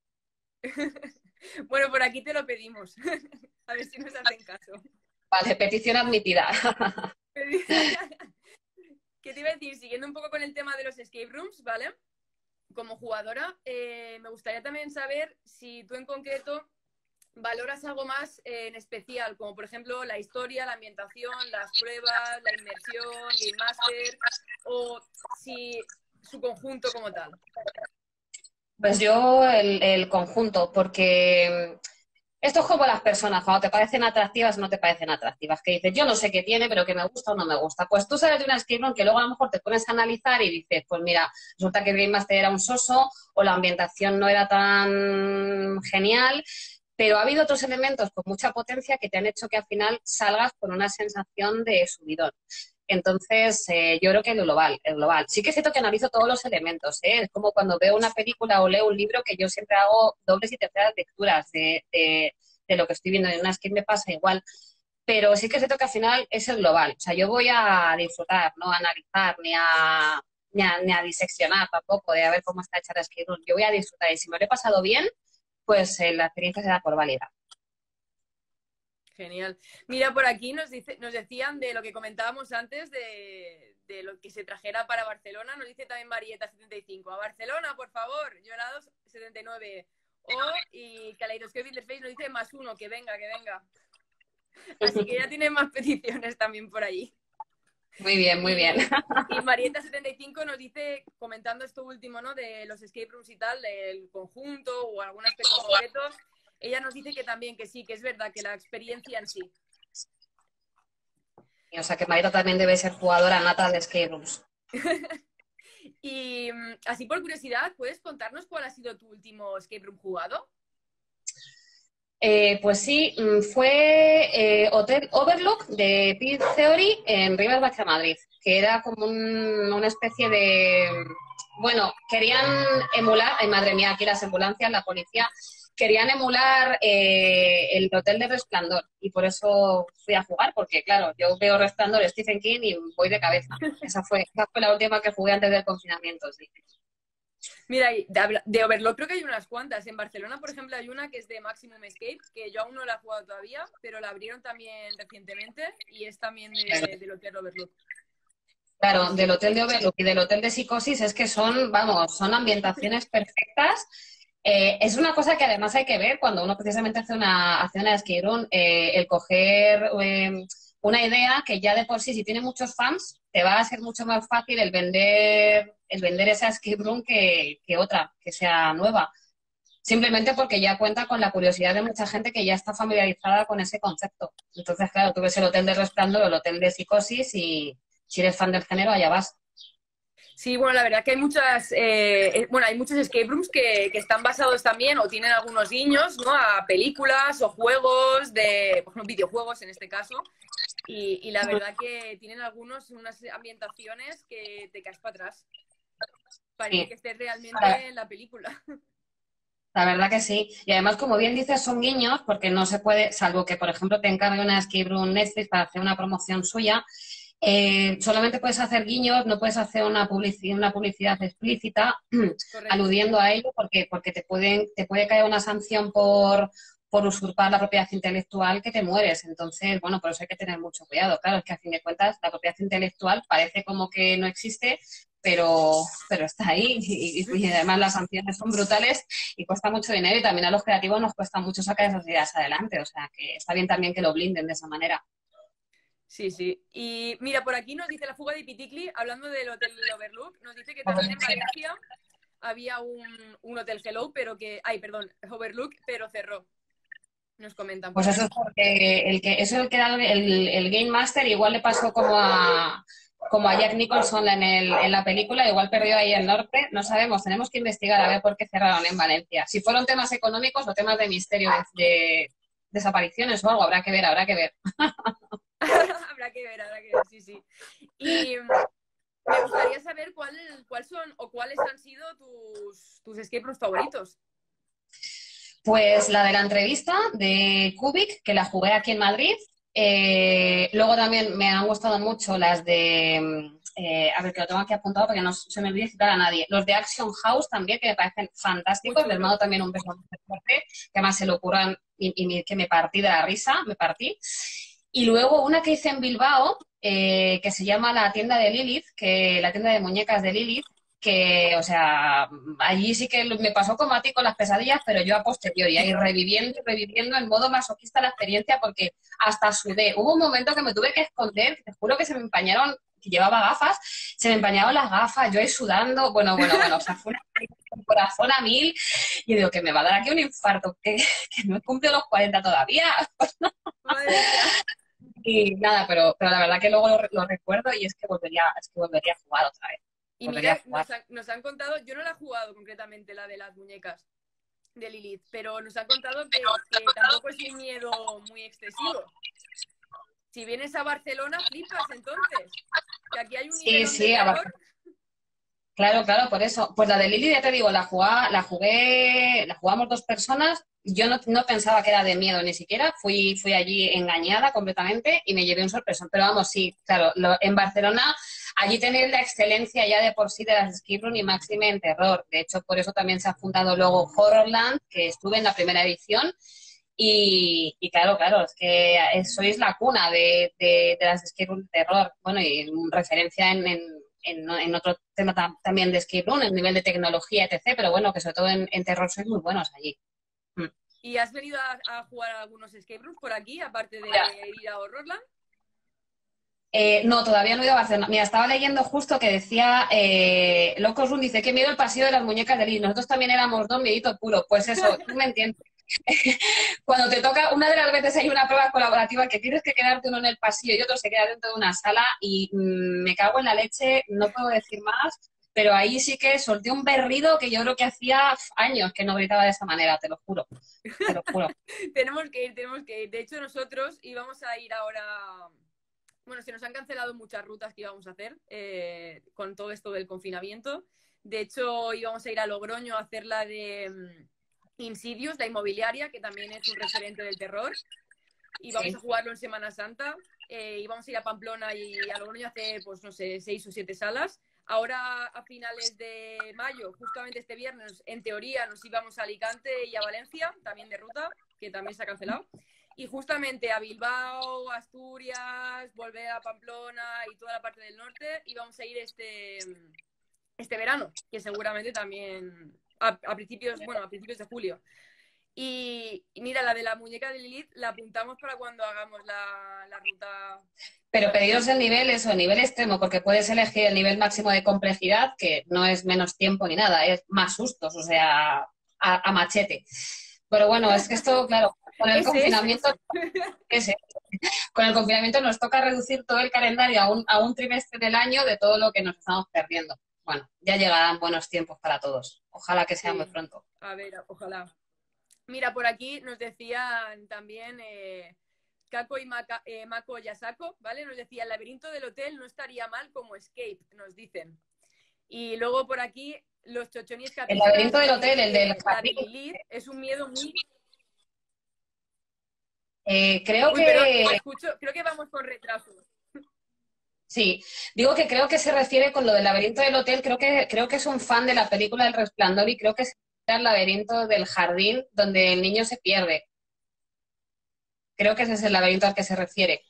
Bueno, por aquí te lo pedimos. A ver si nos hacen caso. Vale, petición admitida. ¿Qué te iba a decir? Siguiendo un poco con el tema de los escape rooms, ¿vale? Como jugadora, eh, me gustaría también saber si tú en concreto valoras algo más eh, en especial, como por ejemplo la historia, la ambientación, las pruebas, la inmersión, Game Master, o si su conjunto como tal. Pues yo el, el conjunto, porque esto es como las personas, cuando te parecen atractivas o no te parecen atractivas, que dices, yo no sé qué tiene, pero que me gusta o no me gusta. Pues tú sabes de una escape room que luego a lo mejor te pones a analizar y dices, pues mira, resulta que el Game Master era un soso o la ambientación no era tan genial, pero ha habido otros elementos con mucha potencia que te han hecho que al final salgas con una sensación de subidón. Entonces, eh, yo creo que el global, el global. Sí que es cierto que analizo todos los elementos, ¿eh? Es como cuando veo una película o leo un libro que yo siempre hago dobles y terceras lecturas de, de, de lo que estoy viendo. En una skin me pasa igual. Pero sí que es cierto que al final es el global. O sea, yo voy a disfrutar, no a analizar ni a, ni a, ni a diseccionar tampoco de a ver cómo está hecha la skin. Yo voy a disfrutar y si me lo he pasado bien, pues eh, la experiencia se da por válida. Genial. Mira, por aquí nos, dice, nos decían de lo que comentábamos antes de, de lo que se trajera para Barcelona. Nos dice también Marieta setenta y cinco. A Barcelona, por favor. Llorados setenta y nueve. O, y Kaleidoscope Interface nos dice más uno, que venga, que venga. Así que ya tienen más peticiones también por ahí. Muy bien, muy bien. Y, y Marieta setenta y cinco nos dice, comentando esto último, ¿no? De los escape rooms y tal, del conjunto o algún aspecto concreto, ella nos dice que también, que sí, que es verdad, que la experiencia en sí. O sea que Marita también debe ser jugadora nata de escape rooms. Y así por curiosidad, ¿puedes contarnos cuál ha sido tu último escape room jugado? Eh, pues sí, fue eh, Hotel Overlook de Pit Theory en Rivas Vacia Madrid, que era como un, una especie de... Bueno, querían emular, ay madre mía, aquí las ambulancias, la policía, querían emular eh, el Hotel de Resplandor y por eso fui a jugar, porque claro, yo veo Resplandor, Stephen King y voy de cabeza. Esa fue, esa fue la última que jugué antes del confinamiento, sí. Mira, de, de Overlock creo que hay unas cuantas. En Barcelona, por ejemplo, hay una que es de Maximum Escape, que yo aún no la he jugado todavía, pero la abrieron también recientemente y es también de, del Hotel Overlook. Claro, del Hotel de Overlook y del Hotel de Psicosis es que son, vamos, son ambientaciones perfectas. Eh, es una cosa que además hay que ver cuando uno precisamente hace una, hace una escape room, eh, el coger eh, una idea que ya de por sí, si tiene muchos fans, te va a ser mucho más fácil el vender, el vender esa escape room que, que otra, que sea nueva. Simplemente porque ya cuenta con la curiosidad de mucha gente que ya está familiarizada con ese concepto. Entonces, claro, tú ves el Hotel de Resplandor o el Hotel de Psicosis y si eres fan del género, allá vas. Sí, bueno, la verdad que hay muchas, eh, bueno, hay muchos escape rooms que, que, están basados también o tienen algunos guiños, ¿no? A películas o juegos de, por ejemplo, videojuegos en este caso. Y, y la verdad que tienen algunos unas ambientaciones que te caes para atrás. Parece Sí. que estés realmente en la película. La verdad que sí. Y además, como bien dices, son guiños porque no se puede, salvo que, por ejemplo, te encargue una escape room Netflix para hacer una promoción suya, eh, solamente puedes hacer guiños, no puedes hacer una publicidad, una publicidad explícita aludiendo a ello porque, porque te, pueden, te puede caer una sanción por, por usurpar la propiedad intelectual que te mueres. Entonces, bueno, por eso hay que tener mucho cuidado. Claro, es que a fin de cuentas la propiedad intelectual parece como que no existe, pero, pero está ahí y, y además las sanciones son brutales y cuesta mucho dinero y también a los creativos nos cuesta mucho sacar esas ideas adelante. O sea, que está bien también que lo blinden de esa manera. Sí, sí. Y mira, por aquí nos dice la fuga de Piticli, hablando del Hotel Overlook, nos dice que también en Valencia había un, un Hotel Hello, pero que, ay, perdón, Overlook, pero cerró. Nos comentan por Pues eso aquí. es porque el que, eso es el que era el, el Game Master, igual le pasó como a, como a Jack Nicholson en, el, en la película, igual perdió ahí el norte, no sabemos, tenemos que investigar a ver por qué cerraron en Valencia. Si fueron temas económicos o temas de misterio, de, de desapariciones o algo, habrá que ver, habrá que ver. Habrá que ver, habrá que ver, sí, sí. Y me gustaría saber cuál, cuál son o cuáles han sido tus, tus escape rooms favoritos. Pues la de la entrevista de Kubik, que la jugué aquí en Madrid. Eh, luego también me han gustado mucho las de, eh, a ver, que lo tengo aquí apuntado porque no se me olvide citar a nadie. Los de Action House también, que me parecen fantásticos. Les mando también un beso muy fuerte, que además se lo ocurran y, y que me partí de la risa, me partí. Y luego una que hice en Bilbao, eh, que se llama la tienda de Lilith, que la tienda de muñecas de Lilith, que, o sea, allí sí que me pasó como a ti con las pesadillas, pero yo a posteriori, ahí reviviendo y reviviendo en modo masoquista la experiencia porque hasta sudé. Hubo un momento que me tuve que esconder, te juro que se me empañaron, que llevaba gafas, se me empañaron las gafas, yo ahí sudando, bueno, bueno, bueno, o sea, fue una con corazón a mil y digo que me va a dar aquí un infarto, que, que no he cumplido los cuarenta todavía. Madre mía. Y nada, pero, pero la verdad que luego lo, lo recuerdo y es que volvería, es que volvería a jugar otra vez. Y mira, nos, ha, nos, han contado, yo no la he jugado concretamente, la de las muñecas de Lilith, pero nos han contado que, que tampoco es un miedo muy excesivo. Si vienes a Barcelona, flipas entonces. Que aquí hay un sí, nivel sí, de terror. Claro, claro, por eso. Pues la de Lili, ya te digo, la, jugá, la jugué, la jugamos dos personas. Yo no, no pensaba que era de miedo ni siquiera. Fui, fui allí engañada completamente y me llevé un sorpresón. Pero vamos, sí, claro, lo, en Barcelona, allí tenéis la excelencia ya de por sí de las escape room y máxime en terror. De hecho, por eso también se ha fundado luego Horrorland, que estuve en la primera edición. Y, y claro, claro, es que sois la cuna de, de, de las escape room de terror. Bueno, y referencia en, en En, en otro tema tam, también de escape room, el nivel de tecnología, etcétera. Pero bueno, que sobre todo en, en terror sois muy buenos allí. Mm. ¿Y has venido a, a jugar a algunos escape rooms por aquí, aparte de Ya. ir a Horrorland? Eh, no, todavía no he ido a Barcelona. Mira, estaba leyendo justo que decía, eh, Locos Run dice, qué miedo el pasillo de las muñecas de Liz. Nosotros también éramos dos miedito puro. Pues eso, tú me entiendes. Cuando te toca, una de las veces hay una prueba colaborativa que tienes que quedarte uno en el pasillo y otro se queda dentro de una sala y mmm, me cago en la leche, no puedo decir más, pero ahí sí que solté un berrido que yo creo que hacía años que no gritaba de esa manera, te lo juro, te lo juro. Tenemos que ir, tenemos que ir. De hecho, nosotros íbamos a ir ahora... Bueno, se nos han cancelado muchas rutas que íbamos a hacer eh, con todo esto del confinamiento. De hecho, íbamos a ir a Logroño a hacer la de um, Insidious, la inmobiliaria, que también es un referente del terror. Y vamos sí. a jugarlo en Semana Santa. Eh, íbamos a ir a Pamplona y a Logroño a hacer, pues no sé, seis o siete salas. Ahora, a finales de mayo, justamente este viernes, en teoría, nos íbamos a Alicante y a Valencia, también de ruta, que también se ha cancelado. Y justamente a Bilbao, Asturias, volver a Pamplona y toda la parte del norte, y vamos a ir este, este verano, que seguramente también a, a principios, bueno, a principios de julio. Y, y mira, la de la muñeca de Lilith la apuntamos para cuando hagamos la, la ruta. Pero pediros el nivel, eso, el nivel extremo, porque puedes elegir el nivel máximo de complejidad, que no es menos tiempo ni nada, es más sustos, o sea, a, a machete. Pero bueno, es que esto, claro, con el ese, confinamiento, ese, ese. Ese, con el confinamiento nos toca reducir todo el calendario a un, a un trimestre del año de todo lo que nos estamos perdiendo. Bueno, ya llegarán buenos tiempos para todos. Ojalá que sea sí. muy pronto. A ver, ojalá. Mira, por aquí nos decían también eh, Kako y Maka, eh, Mako Yasako, ¿vale? Nos decía, el laberinto del hotel no estaría mal como escape, nos dicen. Y luego por aquí, los chochonis que el laberinto del hotel, el del jardín, Lilith, es un miedo muy... Eh, creo Uy, que... Pero, escucho, creo que vamos con retraso. Sí, digo que creo que se refiere con lo del laberinto del hotel, creo que, creo que es un fan de la película El Resplandor y creo que es el laberinto del jardín donde el niño se pierde. Creo que ese es el laberinto al que se refiere.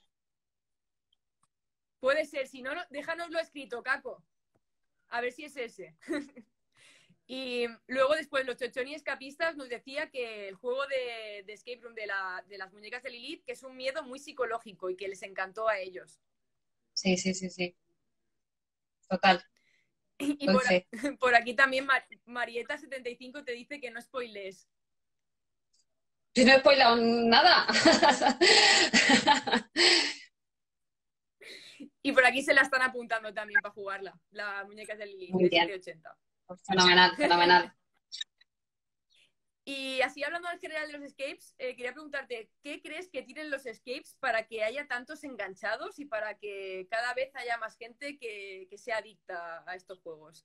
Puede ser, si no, déjanoslo escrito, Kako. A ver si es ese. Y luego después los chochoni escapistas nos decía que el juego de, de Escape Room de, la, de las muñecas de Lilith, que es un miedo muy psicológico y que les encantó a ellos. Sí, sí, sí, sí. Total. Y, y por, por aquí también Mar, Marieta setenta y cinco te dice que no spoilees. Yo no he spoilado nada. Y por aquí se la están apuntando también para jugarla, las muñecas de Lilith, de setecientos ochenta. Fenomenal, fenomenal. Y así hablando en general de los escapes, eh, quería preguntarte, ¿qué crees que tienen los escapes para que haya tantos enganchados y para que cada vez haya más gente que, que sea adicta a estos juegos?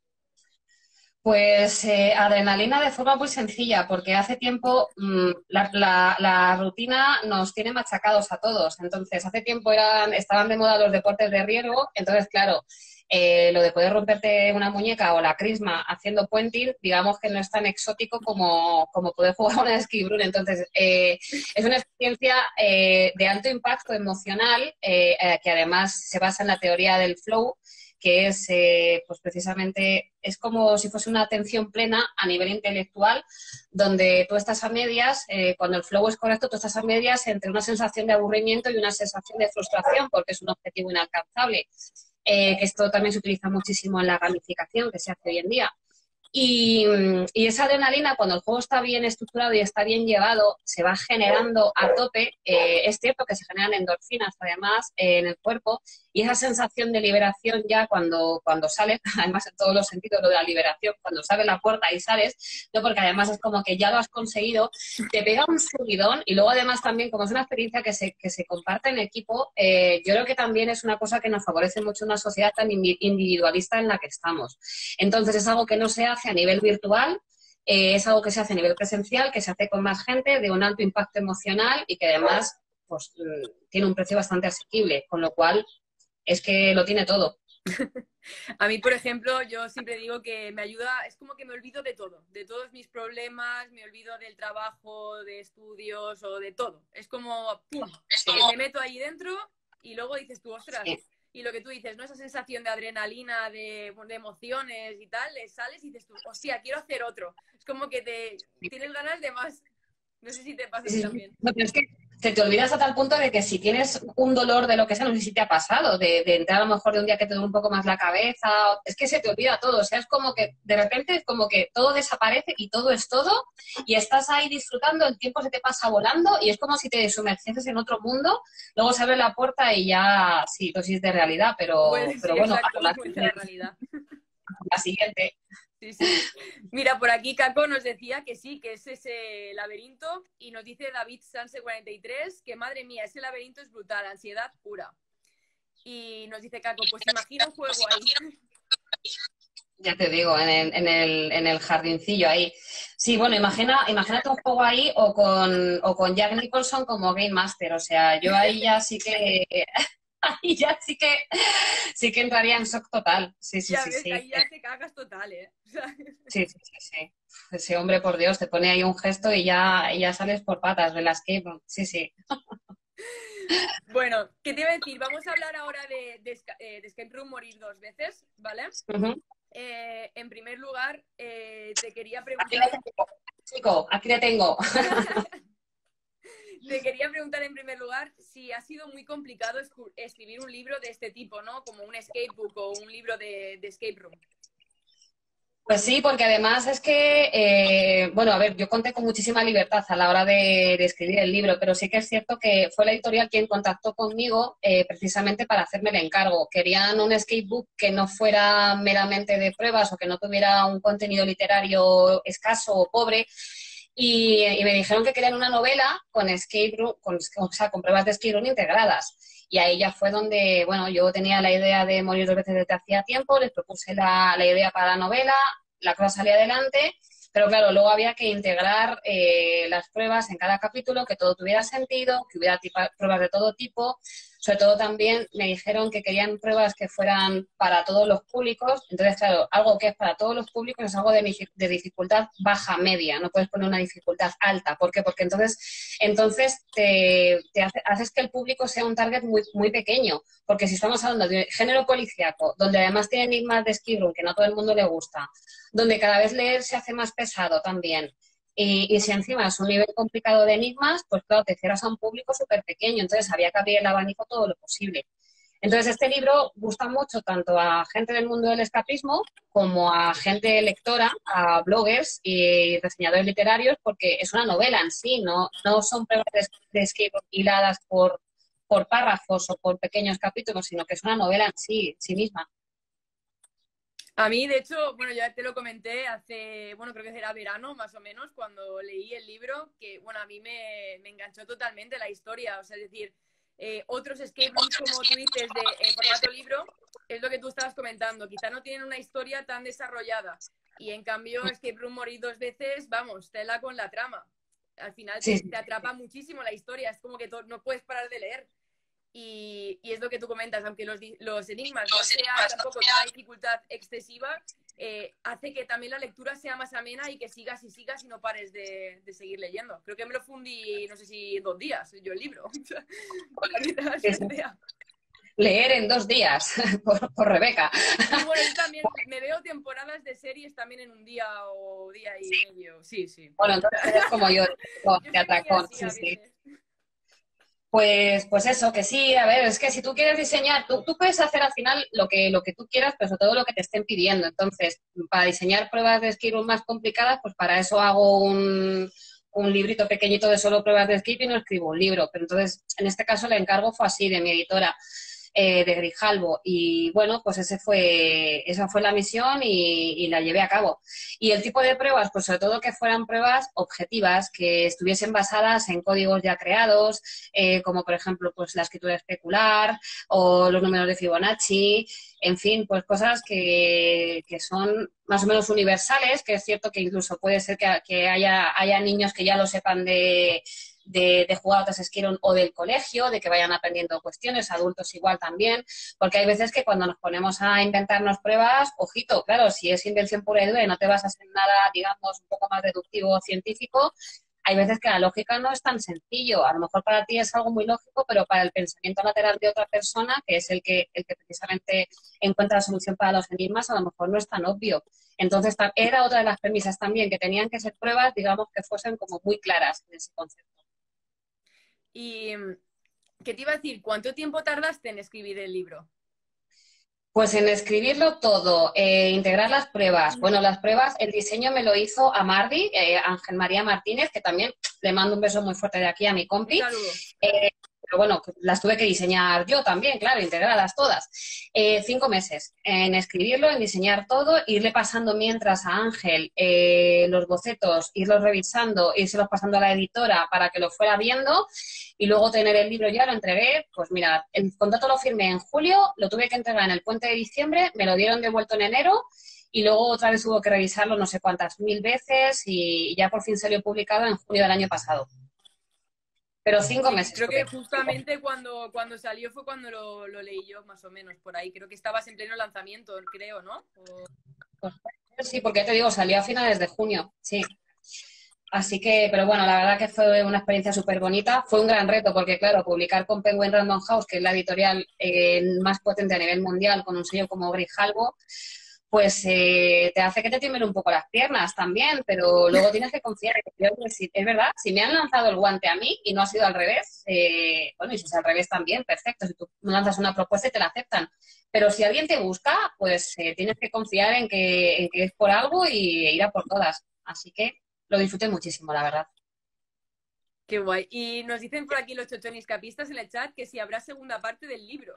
Pues eh, adrenalina de forma muy sencilla, porque hace tiempo mmm, la, la, la rutina nos tiene machacados a todos. Entonces, hace tiempo eran, estaban de moda los deportes de riesgo, entonces, claro, eh, lo de poder romperte una muñeca o la crisma haciendo puenting, digamos que no es tan exótico como, como poder jugar una escape room. Entonces, eh, es una experiencia eh, de alto impacto emocional, eh, eh, que además se basa en la teoría del flow, que es, eh, pues precisamente, es como si fuese una atención plena a nivel intelectual, donde tú estás a medias, eh, cuando el flow es correcto, tú estás a medias entre una sensación de aburrimiento y una sensación de frustración, porque es un objetivo inalcanzable, eh, que esto también se utiliza muchísimo en la gamificación que se hace hoy en día. Y, y esa adrenalina, cuando el juego está bien estructurado y está bien llevado, se va generando a tope. Eh, es cierto que se generan endorfinas, además, eh, en el cuerpo, y esa sensación de liberación ya cuando, cuando sales, además en todos los sentidos, lo de la liberación, cuando sales la puerta y sales, ¿no? Porque además es como que ya lo has conseguido, te pega un subidón y luego además también, como es una experiencia que se, que se comparte en equipo, eh, yo creo que también es una cosa que nos favorece mucho una sociedad tan individualista en la que estamos. Entonces es algo que no se hace a nivel virtual, eh, es algo que se hace a nivel presencial, que se hace con más gente, de un alto impacto emocional y que además pues, tiene un precio bastante asequible, con lo cual es que lo tiene todo. A mí, por ejemplo, yo siempre digo que me ayuda, es como que me olvido de todo, de todos mis problemas, me olvido del trabajo, de estudios o de todo. Es como, ¡pum!, me meto ahí dentro y luego dices tú, ostras, sí. Y lo que tú dices, ¿no? Esa sensación de adrenalina, de, de emociones y tal, sales y dices tú, hostia, quiero hacer otro. Es como que te tienes ganas de más. No sé si te pasa a ti también. No, pero es que se te olvida hasta tal punto de que si tienes un dolor de lo que sea, no sé si te ha pasado, de, de entrar a lo mejor de un día que te duele un poco más la cabeza, es que se te olvida todo, o sea, es como que de repente es como que todo desaparece y todo es todo y estás ahí disfrutando, el tiempo se te pasa volando y es como si te sumergieses en otro mundo, luego se abre la puerta y ya, sí, dosis de realidad, pero, Vuelve, pero sí, bueno, exacto, a la, vuelve a la realidad. la siguiente. Sí, sí. Mira, por aquí Caco nos decía que sí, que es ese laberinto y nos dice David Sanse cuarenta y tres que madre mía, ese laberinto es brutal, ansiedad pura. Y nos dice Caco, pues imagina un juego ahí. Ya te digo, en el, en el, en el jardincillo ahí. Sí, bueno, imagina, imagínate un juego ahí o con, o con Jack Nicholson como Game Master. O sea, yo ahí ya sí que, ahí ya sí que, sí que entraría en shock total. Sí, sí, Ya sí, ves, sí. ahí ya te cagas total, ¿eh? O sea, Sí, sí, sí, sí. Ese hombre, por Dios, te pone ahí un gesto y ya, y ya sales por patas de la escape room. Sí, sí. bueno, ¿qué te iba a decir? Vamos a hablar ahora de, de, eh, de Escape Room Morir dos veces, ¿vale? Ujú. Eh, en primer lugar, eh, te quería Aquí le preguntar... tengo, chico, aquí le tengo. Te quería preguntar en primer lugar si ha sido muy complicado escribir un libro de este tipo, ¿no? Como un escape book o un libro de, de escape room. Pues sí, porque además es que, eh, bueno, a ver, yo conté con muchísima libertad a la hora de, de escribir el libro, pero sí que es cierto que fue la editorial quien contactó conmigo eh, precisamente para hacerme el encargo. Querían un escape book que no fuera meramente de pruebas o que no tuviera un contenido literario escaso o pobre. Y, y me dijeron que querían una novela con escape room, con, o sea, con pruebas de escape room integradas. Y ahí ya fue donde, bueno, yo tenía la idea de morir dos veces desde hacía tiempo, les propuse la, la idea para la novela, la cosa salía adelante, pero claro, luego había que integrar eh, las pruebas en cada capítulo, que todo tuviera sentido, que hubiera tipa, pruebas de todo tipo. Sobre todo también me dijeron que querían pruebas que fueran para todos los públicos. Entonces, claro, algo que es para todos los públicos es algo de, de dificultad baja media. No puedes poner una dificultad alta. ¿Por qué? Porque entonces, entonces te, te hace, haces que el público sea un target muy, muy pequeño. Porque si estamos hablando de género policíaco, donde además tiene enigmas de escape room que no a todo el mundo le gusta, donde cada vez leer se hace más pesado también. Y, y si encima es un nivel complicado de enigmas, pues claro, te cierras a un público súper pequeño, entonces había que abrir el abanico todo lo posible. Entonces este libro gusta mucho tanto a gente del mundo del escapismo como a gente lectora, a bloggers y reseñadores literarios, porque es una novela en sí, no, no son pruebas de, de escape hiladas por, por párrafos o por pequeños capítulos, sino que es una novela en sí, en sí misma. A mí, de hecho, bueno, ya te lo comenté hace, bueno, creo que era verano más o menos, cuando leí el libro, que, bueno, a mí me, me enganchó totalmente la historia, o sea, es decir, eh, otros escape rooms, como tú dices, de eh, formato libro, es lo que tú estabas comentando, quizá no tienen una historia tan desarrollada, y en cambio, Escape Room Morir dos veces, vamos, tela con la trama. Al final Sí, te, sí, te atrapa muchísimo la historia, es como que no puedes parar de leer. Y, y, es lo que tú comentas, aunque los, los enigmas no sean tampoco de una dificultad excesiva, eh, hace que también la lectura sea más amena y que sigas y sigas y no pares de, de seguir leyendo. Creo que me lo fundí, no sé si dos días, yo el libro, para que te hagas sí, una sí. idea. Leer en dos días, por, por Rebeca. Sí, bueno, yo también me veo temporadas de series también en un día o día y medio. Sí, sí. Bueno, entonces eres como yo, Yo de soy muy atracón, así sí, a sí. veces. Pues, pues eso, que sí, a ver, es que si tú quieres diseñar, tú, tú puedes hacer al final lo que, lo que tú quieras, pero sobre todo lo que te estén pidiendo. Entonces, para diseñar pruebas de escape room más complicadas, pues para eso hago un, un librito pequeñito de solo pruebas de escape y no escribo un libro. Pero entonces, en este caso, el encargo fue así, de mi editora. Eh, de Grijalbo y bueno, pues ese fue, esa fue la misión y, y la llevé a cabo. Y el tipo de pruebas, pues sobre todo que fueran pruebas objetivas, que estuviesen basadas en códigos ya creados, eh, como por ejemplo pues la escritura especular o los números de Fibonacci, en fin, pues cosas que, que son más o menos universales, que es cierto que incluso puede ser que, que haya, haya niños que ya lo sepan de de, de jugar otras esquirón o del colegio, de que vayan aprendiendo cuestiones, adultos igual también, porque hay veces que cuando nos ponemos a inventarnos pruebas, ojito, claro, si es invención pura y dura y no te basas en nada, digamos, un poco más deductivo o científico, hay veces que la lógica no es tan sencillo. A lo mejor para ti es algo muy lógico, pero para el pensamiento lateral de otra persona, que es el que, el que precisamente encuentra la solución para los enigmas, a lo mejor no es tan obvio. Entonces, era otra de las premisas también, que tenían que ser pruebas, digamos, que fuesen como muy claras en ese concepto. Y, ¿qué te iba a decir? ¿Cuánto tiempo tardaste en escribir el libro? Pues en escribirlo todo, eh, integrar las pruebas. Bueno, las pruebas, el diseño me lo hizo Amardi, eh, Ángel María Martínez, que también le mando un beso muy fuerte de aquí a mi Un compi. saludo. Eh, pero bueno, las tuve que diseñar yo también, claro, integrarlas todas. Eh, cinco meses en escribirlo, en diseñar todo, irle pasando mientras a Ángel eh, los bocetos, irlos revisando, irselos pasando a la editora para que lo fuera viendo y luego tener el libro ya, lo entregué. Pues mira, el contrato lo firmé en julio, lo tuve que entregar en el puente de diciembre, me lo dieron devuelto en enero y luego otra vez hubo que revisarlo no sé cuántas mil veces y ya por fin salió publicado en junio del año pasado. Pero cinco Sí, meses creo tuve. que justamente cuando, cuando salió fue cuando lo, lo leí yo, más o menos, por ahí. Creo que estabas en pleno lanzamiento, creo, ¿no? O... Pues, sí, porque ya te digo, salió a finales de junio, sí. Así que, pero bueno, la verdad que fue una experiencia súper bonita. Fue un gran reto porque, claro, publicar con Penguin Random House, que es la editorial eh, más potente a nivel mundial, con un sello como Grijalbo, pues eh, te hace que te tiemblen un poco las piernas también, pero luego tienes que confiar. Yo, pues, si, es verdad, si me han lanzado el guante a mí y no ha sido al revés, eh, bueno, y si es al revés también, perfecto. Si tú lanzas una propuesta y te la aceptan. Pero si alguien te busca, pues eh, tienes que confiar en que, en que es por algo y ir a por todas. Así que lo disfruté muchísimo, la verdad. Qué guay. Y nos dicen por aquí los chochonis capistas en el chat que si habrá segunda parte del libro.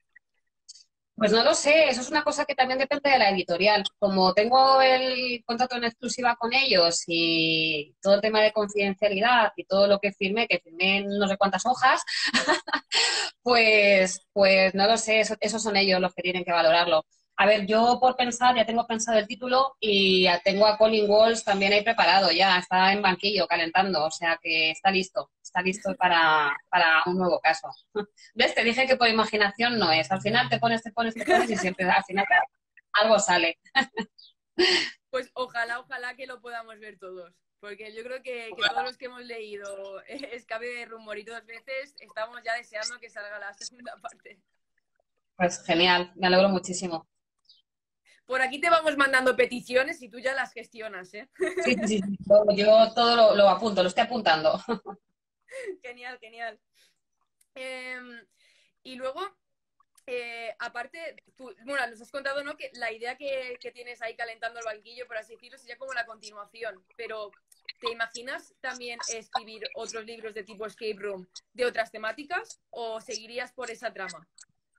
Pues no lo sé, eso es una cosa que también depende de la editorial. Como tengo el contrato en exclusiva con ellos y todo el tema de confidencialidad y todo lo que firmé, que firmé en no sé cuántas hojas, pues, pues no lo sé, eso, esos son ellos los que tienen que valorarlo. A ver, yo por pensar, ya tengo pensado el título y ya tengo a Colin Walls también ahí preparado, ya está en banquillo calentando, o sea que está listo, está listo para, para un nuevo caso. ¿Ves? Te dije que por imaginación no es. Al final te pones, te pones, te pones y siempre al final algo sale. Pues ojalá, ojalá que lo podamos ver todos. Porque yo creo que, que todos los que hemos leído Escape de Rumor y dos veces estamos ya deseando que salga la segunda parte. Pues genial, me alegro muchísimo. Por aquí te vamos mandando peticiones y tú ya las gestionas, ¿eh? Sí, sí, sí, sí. Yo, yo todo lo, lo apunto, lo estoy apuntando. Genial, genial. Eh, y luego, eh, aparte, tú, bueno, nos has contado, ¿no? Que la idea que, que tienes ahí calentando el banquillo, por así decirlo, sería como la continuación. Pero, ¿te imaginas también escribir otros libros de tipo escape room de otras temáticas o seguirías por esa trama?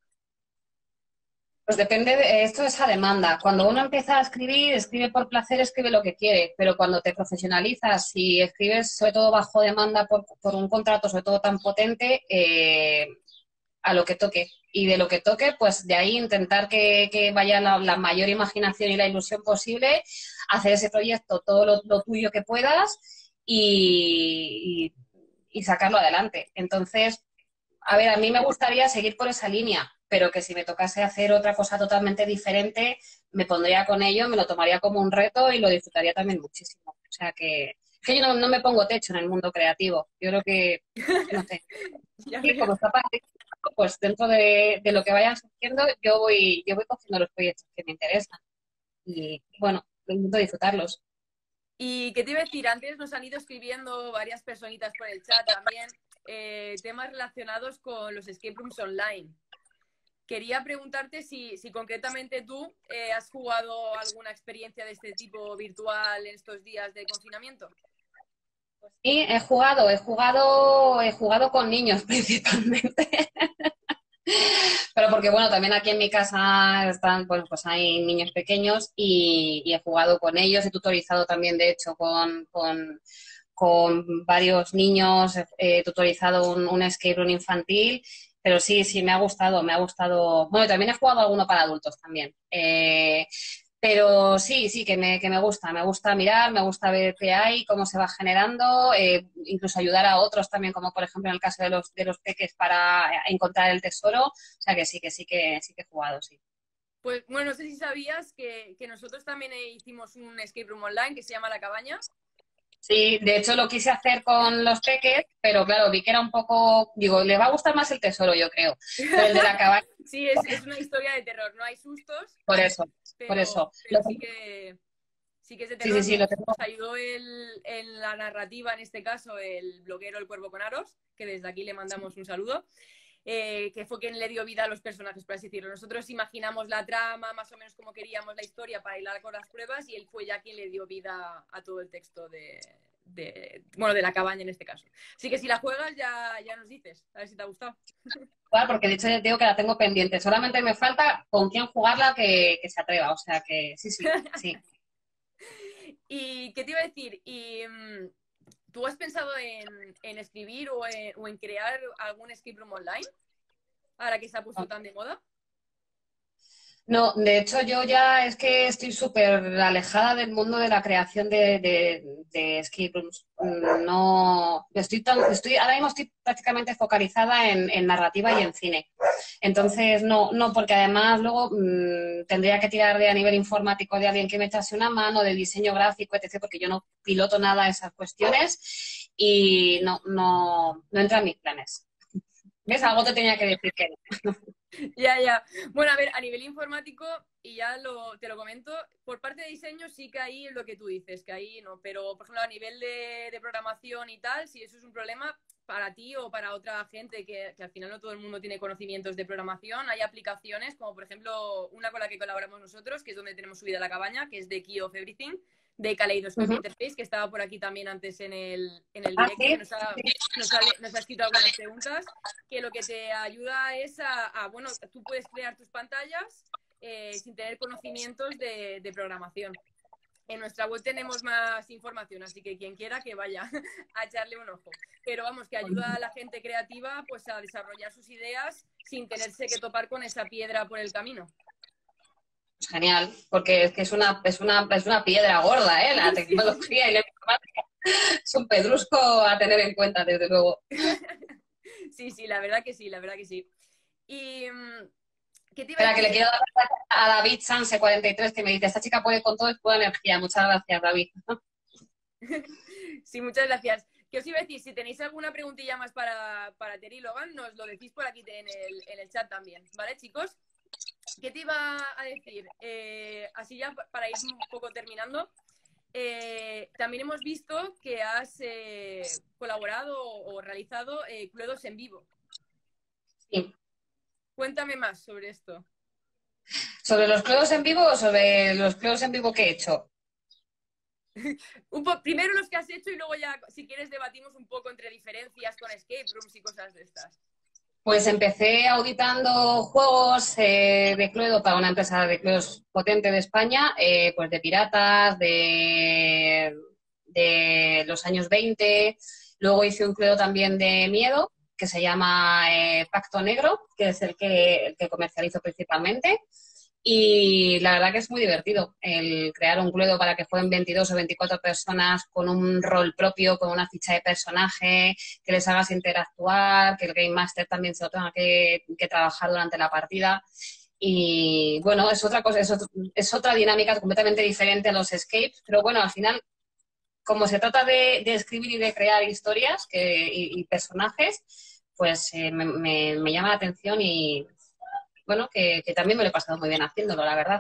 Pues depende, de, esto es a demanda. Cuando uno empieza a escribir, escribe por placer, escribe lo que quiere, pero cuando te profesionalizas y escribes sobre todo bajo demanda por, por un contrato sobre todo tan potente, eh, a lo que toque. Y de lo que toque, pues de ahí intentar que, que vaya la, la, mayor imaginación y la ilusión posible, hacer ese proyecto todo lo, lo tuyo que puedas y, y, y sacarlo adelante. Entonces, a ver, a mí me gustaría seguir por esa línea, pero que si me tocase hacer otra cosa totalmente diferente, me pondría con ello, me lo tomaría como un reto y lo disfrutaría también muchísimo. O sea que, que yo no, no me pongo techo en el mundo creativo. Yo creo que, no sé, Ya y veo. como está para pues dentro de, de lo que vayan surgiendo, yo voy, yo voy cogiendo los proyectos que me interesan. Y bueno, intento disfrutarlos. Y qué te iba a decir, antes nos han ido escribiendo varias personitas por el chat también eh, temas relacionados con los escape rooms online. Quería preguntarte si, si concretamente tú eh, has jugado alguna experiencia de este tipo virtual en estos días de confinamiento. Pues sí, he jugado, he jugado, he jugado con niños principalmente. Pero porque, bueno, también aquí en mi casa están, bueno, pues hay niños pequeños y, y he jugado con ellos, he tutorizado también, de hecho, con, con, con varios niños, he tutorizado un, un escape room infantil, pero sí, sí, me ha gustado, me ha gustado. Bueno, también he jugado alguno para adultos también. Eh, pero sí, sí, que me, que me gusta, me gusta mirar, me gusta ver qué hay, cómo se va generando, eh, incluso ayudar a otros también, como por ejemplo en el caso de los, de los peques para encontrar el tesoro. O sea que sí, que sí, que sí que he jugado, sí. Pues bueno, no sé si sabías que, que nosotros también hicimos un escape room online que se llama La Cabaña. Sí, de hecho lo quise hacer con los peques, pero claro, vi que era un poco, digo, les va a gustar más el tesoro, yo creo. Pero el de la cabaña, Sí, es, es una historia de terror, no hay sustos, por eso, por pero, eso. pero Lo sí que Sí que es de Sí, terror. sí, sí, lo tengo. Nos ayudó el, en la narrativa, en este caso, el bloguero El Cuervo con Aros, que desde aquí le mandamos un saludo. Eh, que fue quien le dio vida a los personajes, por así decirlo. Nosotros imaginamos la trama, más o menos como queríamos la historia para hilar con las pruebas, y él fue ya quien le dio vida a todo el texto de, de bueno, de la cabaña en este caso. Así que si la juegas ya, ya nos dices, a ver si te ha gustado. Jugar, porque de hecho ya te digo que la tengo pendiente. Solamente me falta con quién jugarla que, que se atreva. O sea que sí, sí, sí. ¿Y qué te iba a decir? Y, um, ¿tú has pensado en, en escribir o en, o en crear algún escape room online? Ahora que se ha puesto tan de moda. No, de hecho yo ya es que estoy súper alejada del mundo de la creación de, de, de escape rooms. Mm, No, estoy, tan, estoy ahora mismo estoy prácticamente focalizada en, en narrativa y en cine. Entonces, no, no, porque además luego mmm, tendría que tirar de a nivel informático de alguien que me echase una mano, de diseño gráfico, etcétera, porque yo no piloto nada de esas cuestiones y no, no, no entra en mis planes. ¿Ves? Algo te tenía que decir que no. Ya, ya. Bueno, a ver, a nivel informático, y ya lo, te lo comento, por parte de diseño sí que ahí es lo que tú dices, que ahí no, pero por ejemplo a nivel de, de programación y tal, si eso es un problema para ti o para otra gente que, que al final no todo el mundo tiene conocimientos de programación, hay aplicaciones como por ejemplo una con la que colaboramos nosotros, que es donde tenemos subida la cabaña, que es de Key of Everything, de Kaleidoscope Uh-huh. Interface, que estaba por aquí también antes en el, en el Ah, directo, que sí. nos ha, nos, ha, nos ha escrito algunas preguntas, que lo que te ayuda es a, a bueno, tú puedes crear tus pantallas eh, sin tener conocimientos de, de programación. En nuestra web tenemos más información, así que quien quiera que vaya a echarle un ojo. Pero vamos, que ayuda a la gente creativa pues a desarrollar sus ideas sin tenerse que topar con esa piedra por el camino. Pues genial, porque es que es una, es una, es una piedra gorda, ¿eh? La Sí, sí. tecnología y la informática. Es un pedrusco a tener en cuenta, desde luego. Sí, sí, la verdad que sí, la verdad que sí. Y ¿qué te iba a Espera, que le decir? quiero dar las gracias a David Sanse cuarenta y tres, que me dice, esta chica puede con todo, es pura energía. Muchas gracias, David. Sí, muchas gracias. ¿Qué os iba a decir? Si tenéis alguna preguntilla más para, para Terry y Logan, nos lo decís por aquí en el, en el chat también, ¿vale, chicos? ¿Qué te iba a decir? Eh, así ya para ir un poco terminando, eh, también hemos visto que has eh, colaborado o realizado eh, Cluedos en vivo. Sí. Cuéntame más sobre esto. ¿Sobre los clubes en vivo o sobre los clubes en vivo que he hecho? Un po primero los que has hecho y luego ya, si quieres, debatimos un poco entre diferencias con escape rooms y cosas de estas. Pues empecé auditando juegos eh, de Cluedo para una empresa de Cluedos potente de España, eh, pues de piratas, de, de los años veinte. Luego hice un Cluedo también de miedo, que se llama eh, Pacto Negro, que es el que, el que comercializo principalmente. Y la verdad que es muy divertido el crear un Cluedo para que jueguen veintidós o veinticuatro personas con un rol propio, con una ficha de personaje, que les hagas interactuar, que el Game Master también se lo tenga que, que trabajar durante la partida. Y bueno, es otra cosa, es, otro, es otra dinámica completamente diferente a los escapes, pero bueno, al final, como se trata de, de escribir y de crear historias que, y, y personajes, pues eh, me, me, me llama la atención y bueno, que, que también me lo he pasado muy bien haciéndolo, la verdad.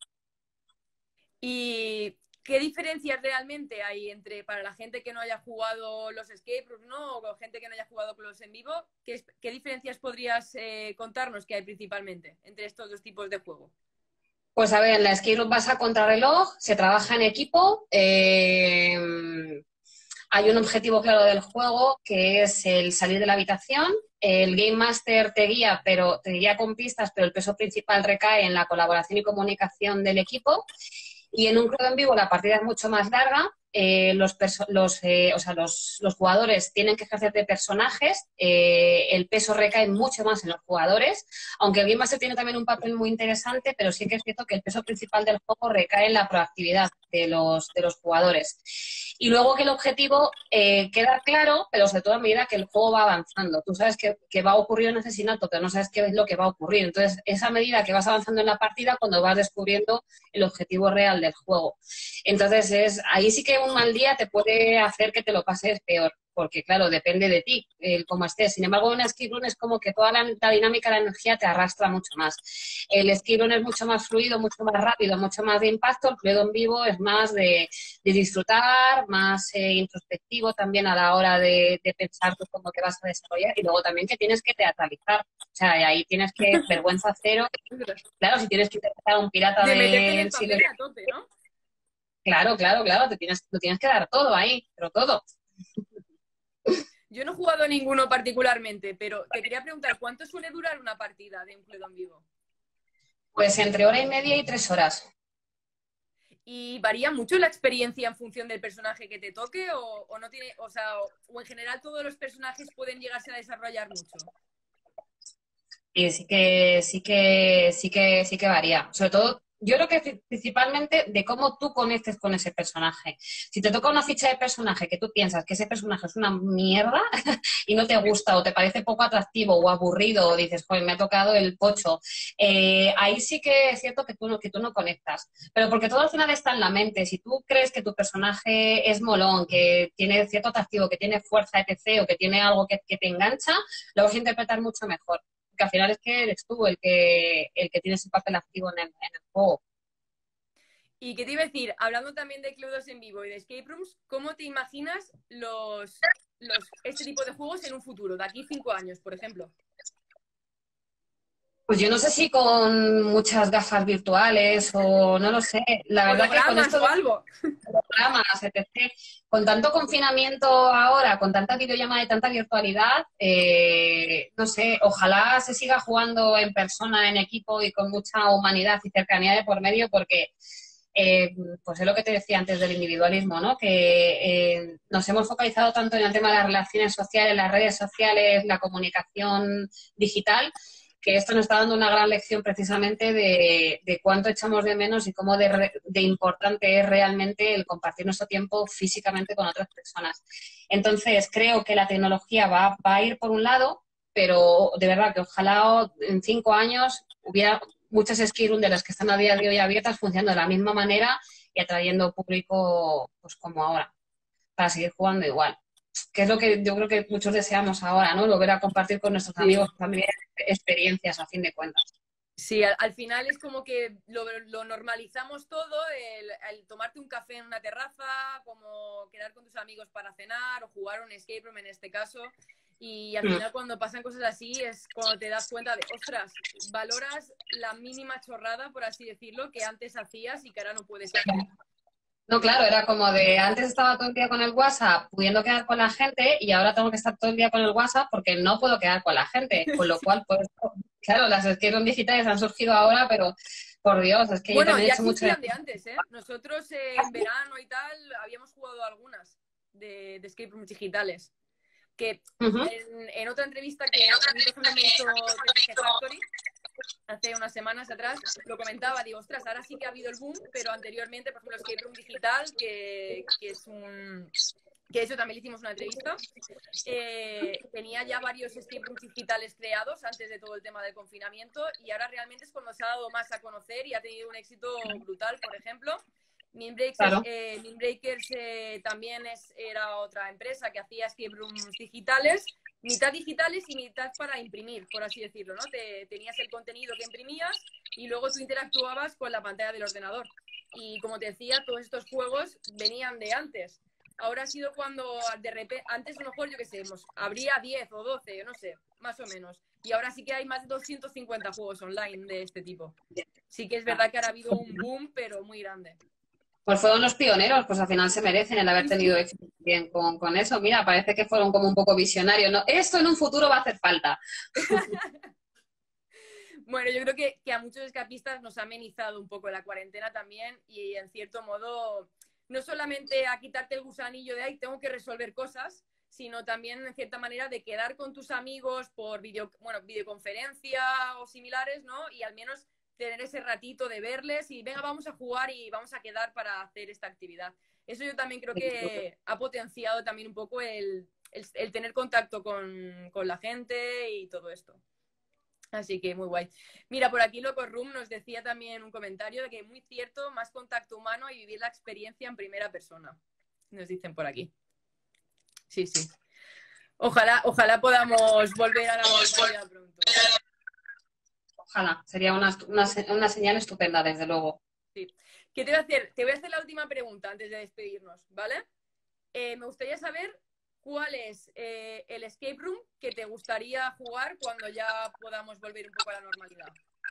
¿Y qué diferencias realmente hay entre, para la gente que no haya jugado los escape rooms, ¿no? O gente que no haya jugado con los en vivo, ¿qué, qué diferencias podrías eh, contarnos que hay principalmente entre estos dos tipos de juego? Pues a ver, en la escape room vas a contrarreloj, se trabaja en equipo, eh, hay un objetivo claro del juego que es el salir de la habitación. El Game Master te guía, pero te guía con pistas, pero el peso principal recae en la colaboración y comunicación del equipo. Y en un juego en vivo la partida es mucho más larga. Eh, los, los, eh, o sea, los, los jugadores tienen que ejercer de personajes, eh, el peso recae mucho más en los jugadores, aunque el Game Master tiene también un papel muy interesante, pero sí que es cierto que el peso principal del juego recae en la proactividad de los, de los jugadores. Y luego que el objetivo eh, queda claro, pero sobre todo a medida que el juego va avanzando. Tú sabes que, que va a ocurrir un asesinato, pero no sabes qué es lo que va a ocurrir. Entonces, esa medida que vas avanzando en la partida, cuando vas descubriendo el objetivo real del juego. Entonces, es, ahí sí que un mal día te puede hacer que te lo pases peor, porque claro, depende de ti, el cómo estés. Sin embargo, un escape room es como que toda la, la dinámica, la energía te arrastra mucho más. El escape room es mucho más fluido, mucho más rápido, mucho más de impacto. El Cluedo en vivo es más de, de disfrutar, más eh, introspectivo también a la hora de, de pensar tú cómo te vas a desarrollar. Y luego también que tienes que teatralizar. O sea, ahí tienes que, vergüenza cero. Claro, si tienes que interpretar a un pirata De meterte en el del siglo. papel a tope, ¿no? Claro, claro, claro, te tienes, lo tienes que dar todo ahí, pero todo. Yo no he jugado a ninguno particularmente, pero te quería preguntar, ¿cuánto suele durar una partida de un Cluedo en vivo? Pues entre hora y media y tres horas. ¿Y varía mucho la experiencia en función del personaje que te toque o, o no tiene, o sea, o, o en general todos los personajes pueden llegarse a desarrollar mucho? Y sí que, sí que, sí que, sí que varía. Sobre todo, yo creo que principalmente de cómo tú conectes con ese personaje. Si te toca una ficha de personaje que tú piensas que ese personaje es una mierda y no te gusta o te parece poco atractivo o aburrido o dices, pues me ha tocado el pocho, eh, ahí sí que es cierto que tú, no, que tú no conectas. Pero porque todo al final está en la mente. Si tú crees que tu personaje es molón, que tiene cierto atractivo, que tiene fuerza, etcétera, o que tiene algo que, que te engancha, lo vas a interpretar mucho mejor. Que al final es que eres tú el que, el que tiene ese papel activo en el, en el juego. Y qué te iba a decir, hablando también de Cluedos en vivo y de escape rooms, ¿cómo te imaginas los, los, este tipo de juegos en un futuro, de aquí cinco años, por ejemplo? Pues yo no sé si con muchas gafas virtuales o no lo sé. La verdad que con Hologramas esto o de algo. programas, etcétera, con tanto confinamiento ahora, con tanta videollamada y tanta virtualidad, eh, no sé, ojalá se siga jugando en persona, en equipo y con mucha humanidad y cercanía de por medio, porque eh, pues es lo que te decía antes del individualismo, ¿no? Que eh, nos hemos focalizado tanto en el tema de las relaciones sociales, las redes sociales, la comunicación digital, que esto nos está dando una gran lección precisamente de, de cuánto echamos de menos y cómo de, re, de importante es realmente el compartir nuestro tiempo físicamente con otras personas. Entonces, creo que la tecnología va, va a ir por un lado, pero de verdad que ojalá en cinco años hubiera muchas escape rooms de las que están a día de hoy abiertas funcionando de la misma manera y atrayendo público pues como ahora, para seguir jugando igual. Que es lo que yo creo que muchos deseamos ahora, ¿no? Volver a compartir con nuestros Sí. amigos, familiares, experiencias, a fin de cuentas. Sí, al, al final es como que lo, lo normalizamos todo, el, el tomarte un café en una terraza, como quedar con tus amigos para cenar o jugar un escape room en este caso. Y al final cuando pasan cosas así es cuando te das cuenta de, ostras, valoras la mínima chorrada, por así decirlo, que antes hacías y que ahora no puedes hacer. No, claro, era como de antes estaba todo el día con el WhatsApp pudiendo quedar con la gente y ahora tengo que estar todo el día con el WhatsApp porque no puedo quedar con la gente. Con lo cual, pues, claro, las escape rooms digitales han surgido ahora, pero por Dios, es que yo Bueno, también he ya hecho mucho de... existían de antes, ¿eh? Nosotros eh, en verano y tal habíamos jugado algunas de, de escape rooms digitales. Que Uh-huh. en, en, otra entrevista que a mí, por ejemplo, me hizo T P G Factory hace unas semanas atrás, lo comentaba, digo, ostras, ahora sí que ha habido el boom, pero anteriormente, por ejemplo, Escape Room Digital, que, que es un... que eso también le hicimos una entrevista, eh, tenía ya varios escape rooms digitales creados antes de todo el tema del confinamiento y ahora realmente es cuando se ha dado más a conocer y ha tenido un éxito brutal, por ejemplo. Mindbreakers, claro. eh, Mindbreakers eh, también es, era otra empresa que hacía escape rooms digitales, mitad digitales y mitad para imprimir, por así decirlo, ¿no? Te, tenías el contenido que imprimías y luego tú interactuabas con la pantalla del ordenador. Y como te decía, todos estos juegos venían de antes. Ahora ha sido cuando de repente, antes a lo mejor, yo qué sé, habría diez o doce, no sé, más o menos. Y ahora sí que hay más de doscientos cincuenta juegos online de este tipo. Sí que es verdad que ahora ha habido un boom, pero muy grande. Pues fueron los pioneros, pues al final se merecen el haber tenido éxito bien con, con eso. Mira, parece que fueron como un poco visionarios, ¿no? Esto en un futuro va a hacer falta. Bueno, yo creo que, que a muchos escapistas nos ha amenizado un poco la cuarentena también y en cierto modo no solamente a quitarte el gusanillo de ahí tengo que resolver cosas, sino también en cierta manera de quedar con tus amigos por video, bueno, videoconferencia o similares, ¿no? Y al menos tener ese ratito de verles y venga, vamos a jugar y vamos a quedar para hacer esta actividad. Eso yo también creo que ha potenciado también un poco el, el, el tener contacto con, con la gente y todo esto. Así que muy guay. Mira, por aquí Loco Room nos decía también un comentario de que muy cierto, más contacto humano y vivir la experiencia en primera persona. Nos dicen por aquí. Sí, sí. Ojalá, ojalá podamos volver a la normalidad pronto. Ojalá, sería una, una, una señal estupenda, desde luego. Sí. ¿Qué te voy a hacer? Te voy a hacer la última pregunta antes de despedirnos, ¿vale? Eh, me gustaría saber cuál es eh, el escape room que te gustaría jugar cuando ya podamos volver un poco a la normalidad.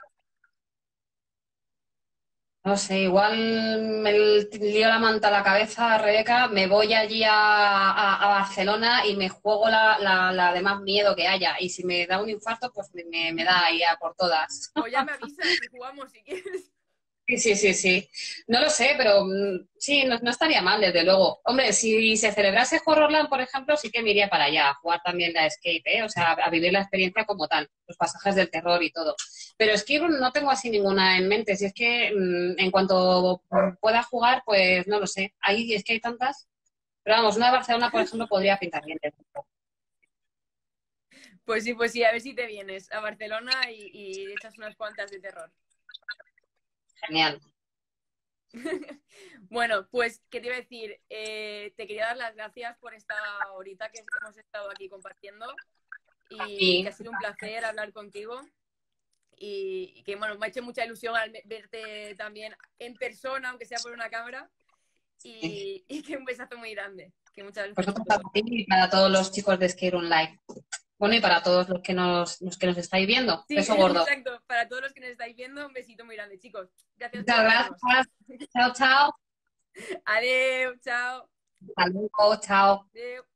No sé, igual me lío la manta a la cabeza, Rebeca, me voy allí a, a, a Barcelona y me juego la, la, la de más miedo que haya. Y si me da un infarto, pues me, me da ahí a por todas. O ya me avisas y jugamos si quieres. Sí, sí, sí, sí. No lo sé, pero mm, sí, no, no estaría mal, desde luego. Hombre, si se celebrase Horrorland, por ejemplo, sí que me iría para allá, a jugar también la Escape, ¿eh? O sea, a vivir la experiencia como tal, los pasajes del terror y todo. Pero Escape Room no tengo así ninguna en mente. Si es que mm, en cuanto pueda jugar, pues no lo sé. Ahí es que hay tantas. Pero vamos, una de Barcelona, por ejemplo, podría pintar bien. Pues sí, pues sí, a ver si te vienes a Barcelona y, y echas unas cuantas de terror. Genial. Bueno, pues, ¿qué te iba a decir? Eh, te quería dar las gracias por esta horita que hemos estado aquí compartiendo y que Y ha sido un placer hablar contigo y, y que, bueno, me ha hecho mucha ilusión al verte también en persona, aunque sea por una cámara, y, y que un besazo muy grande. Que muchas pues gracias por otro todo. para ti y para todos los chicos de Skate Online. Bueno, y para todos los que nos, los que nos estáis viendo. Sí, Beso gordo. exacto. Para todos los que nos estáis viendo, un besito muy grande, chicos. Gracias Muchas por vernos. gracias. Chao, chao. Adiós, chao. Hasta luego, chao. Adiós.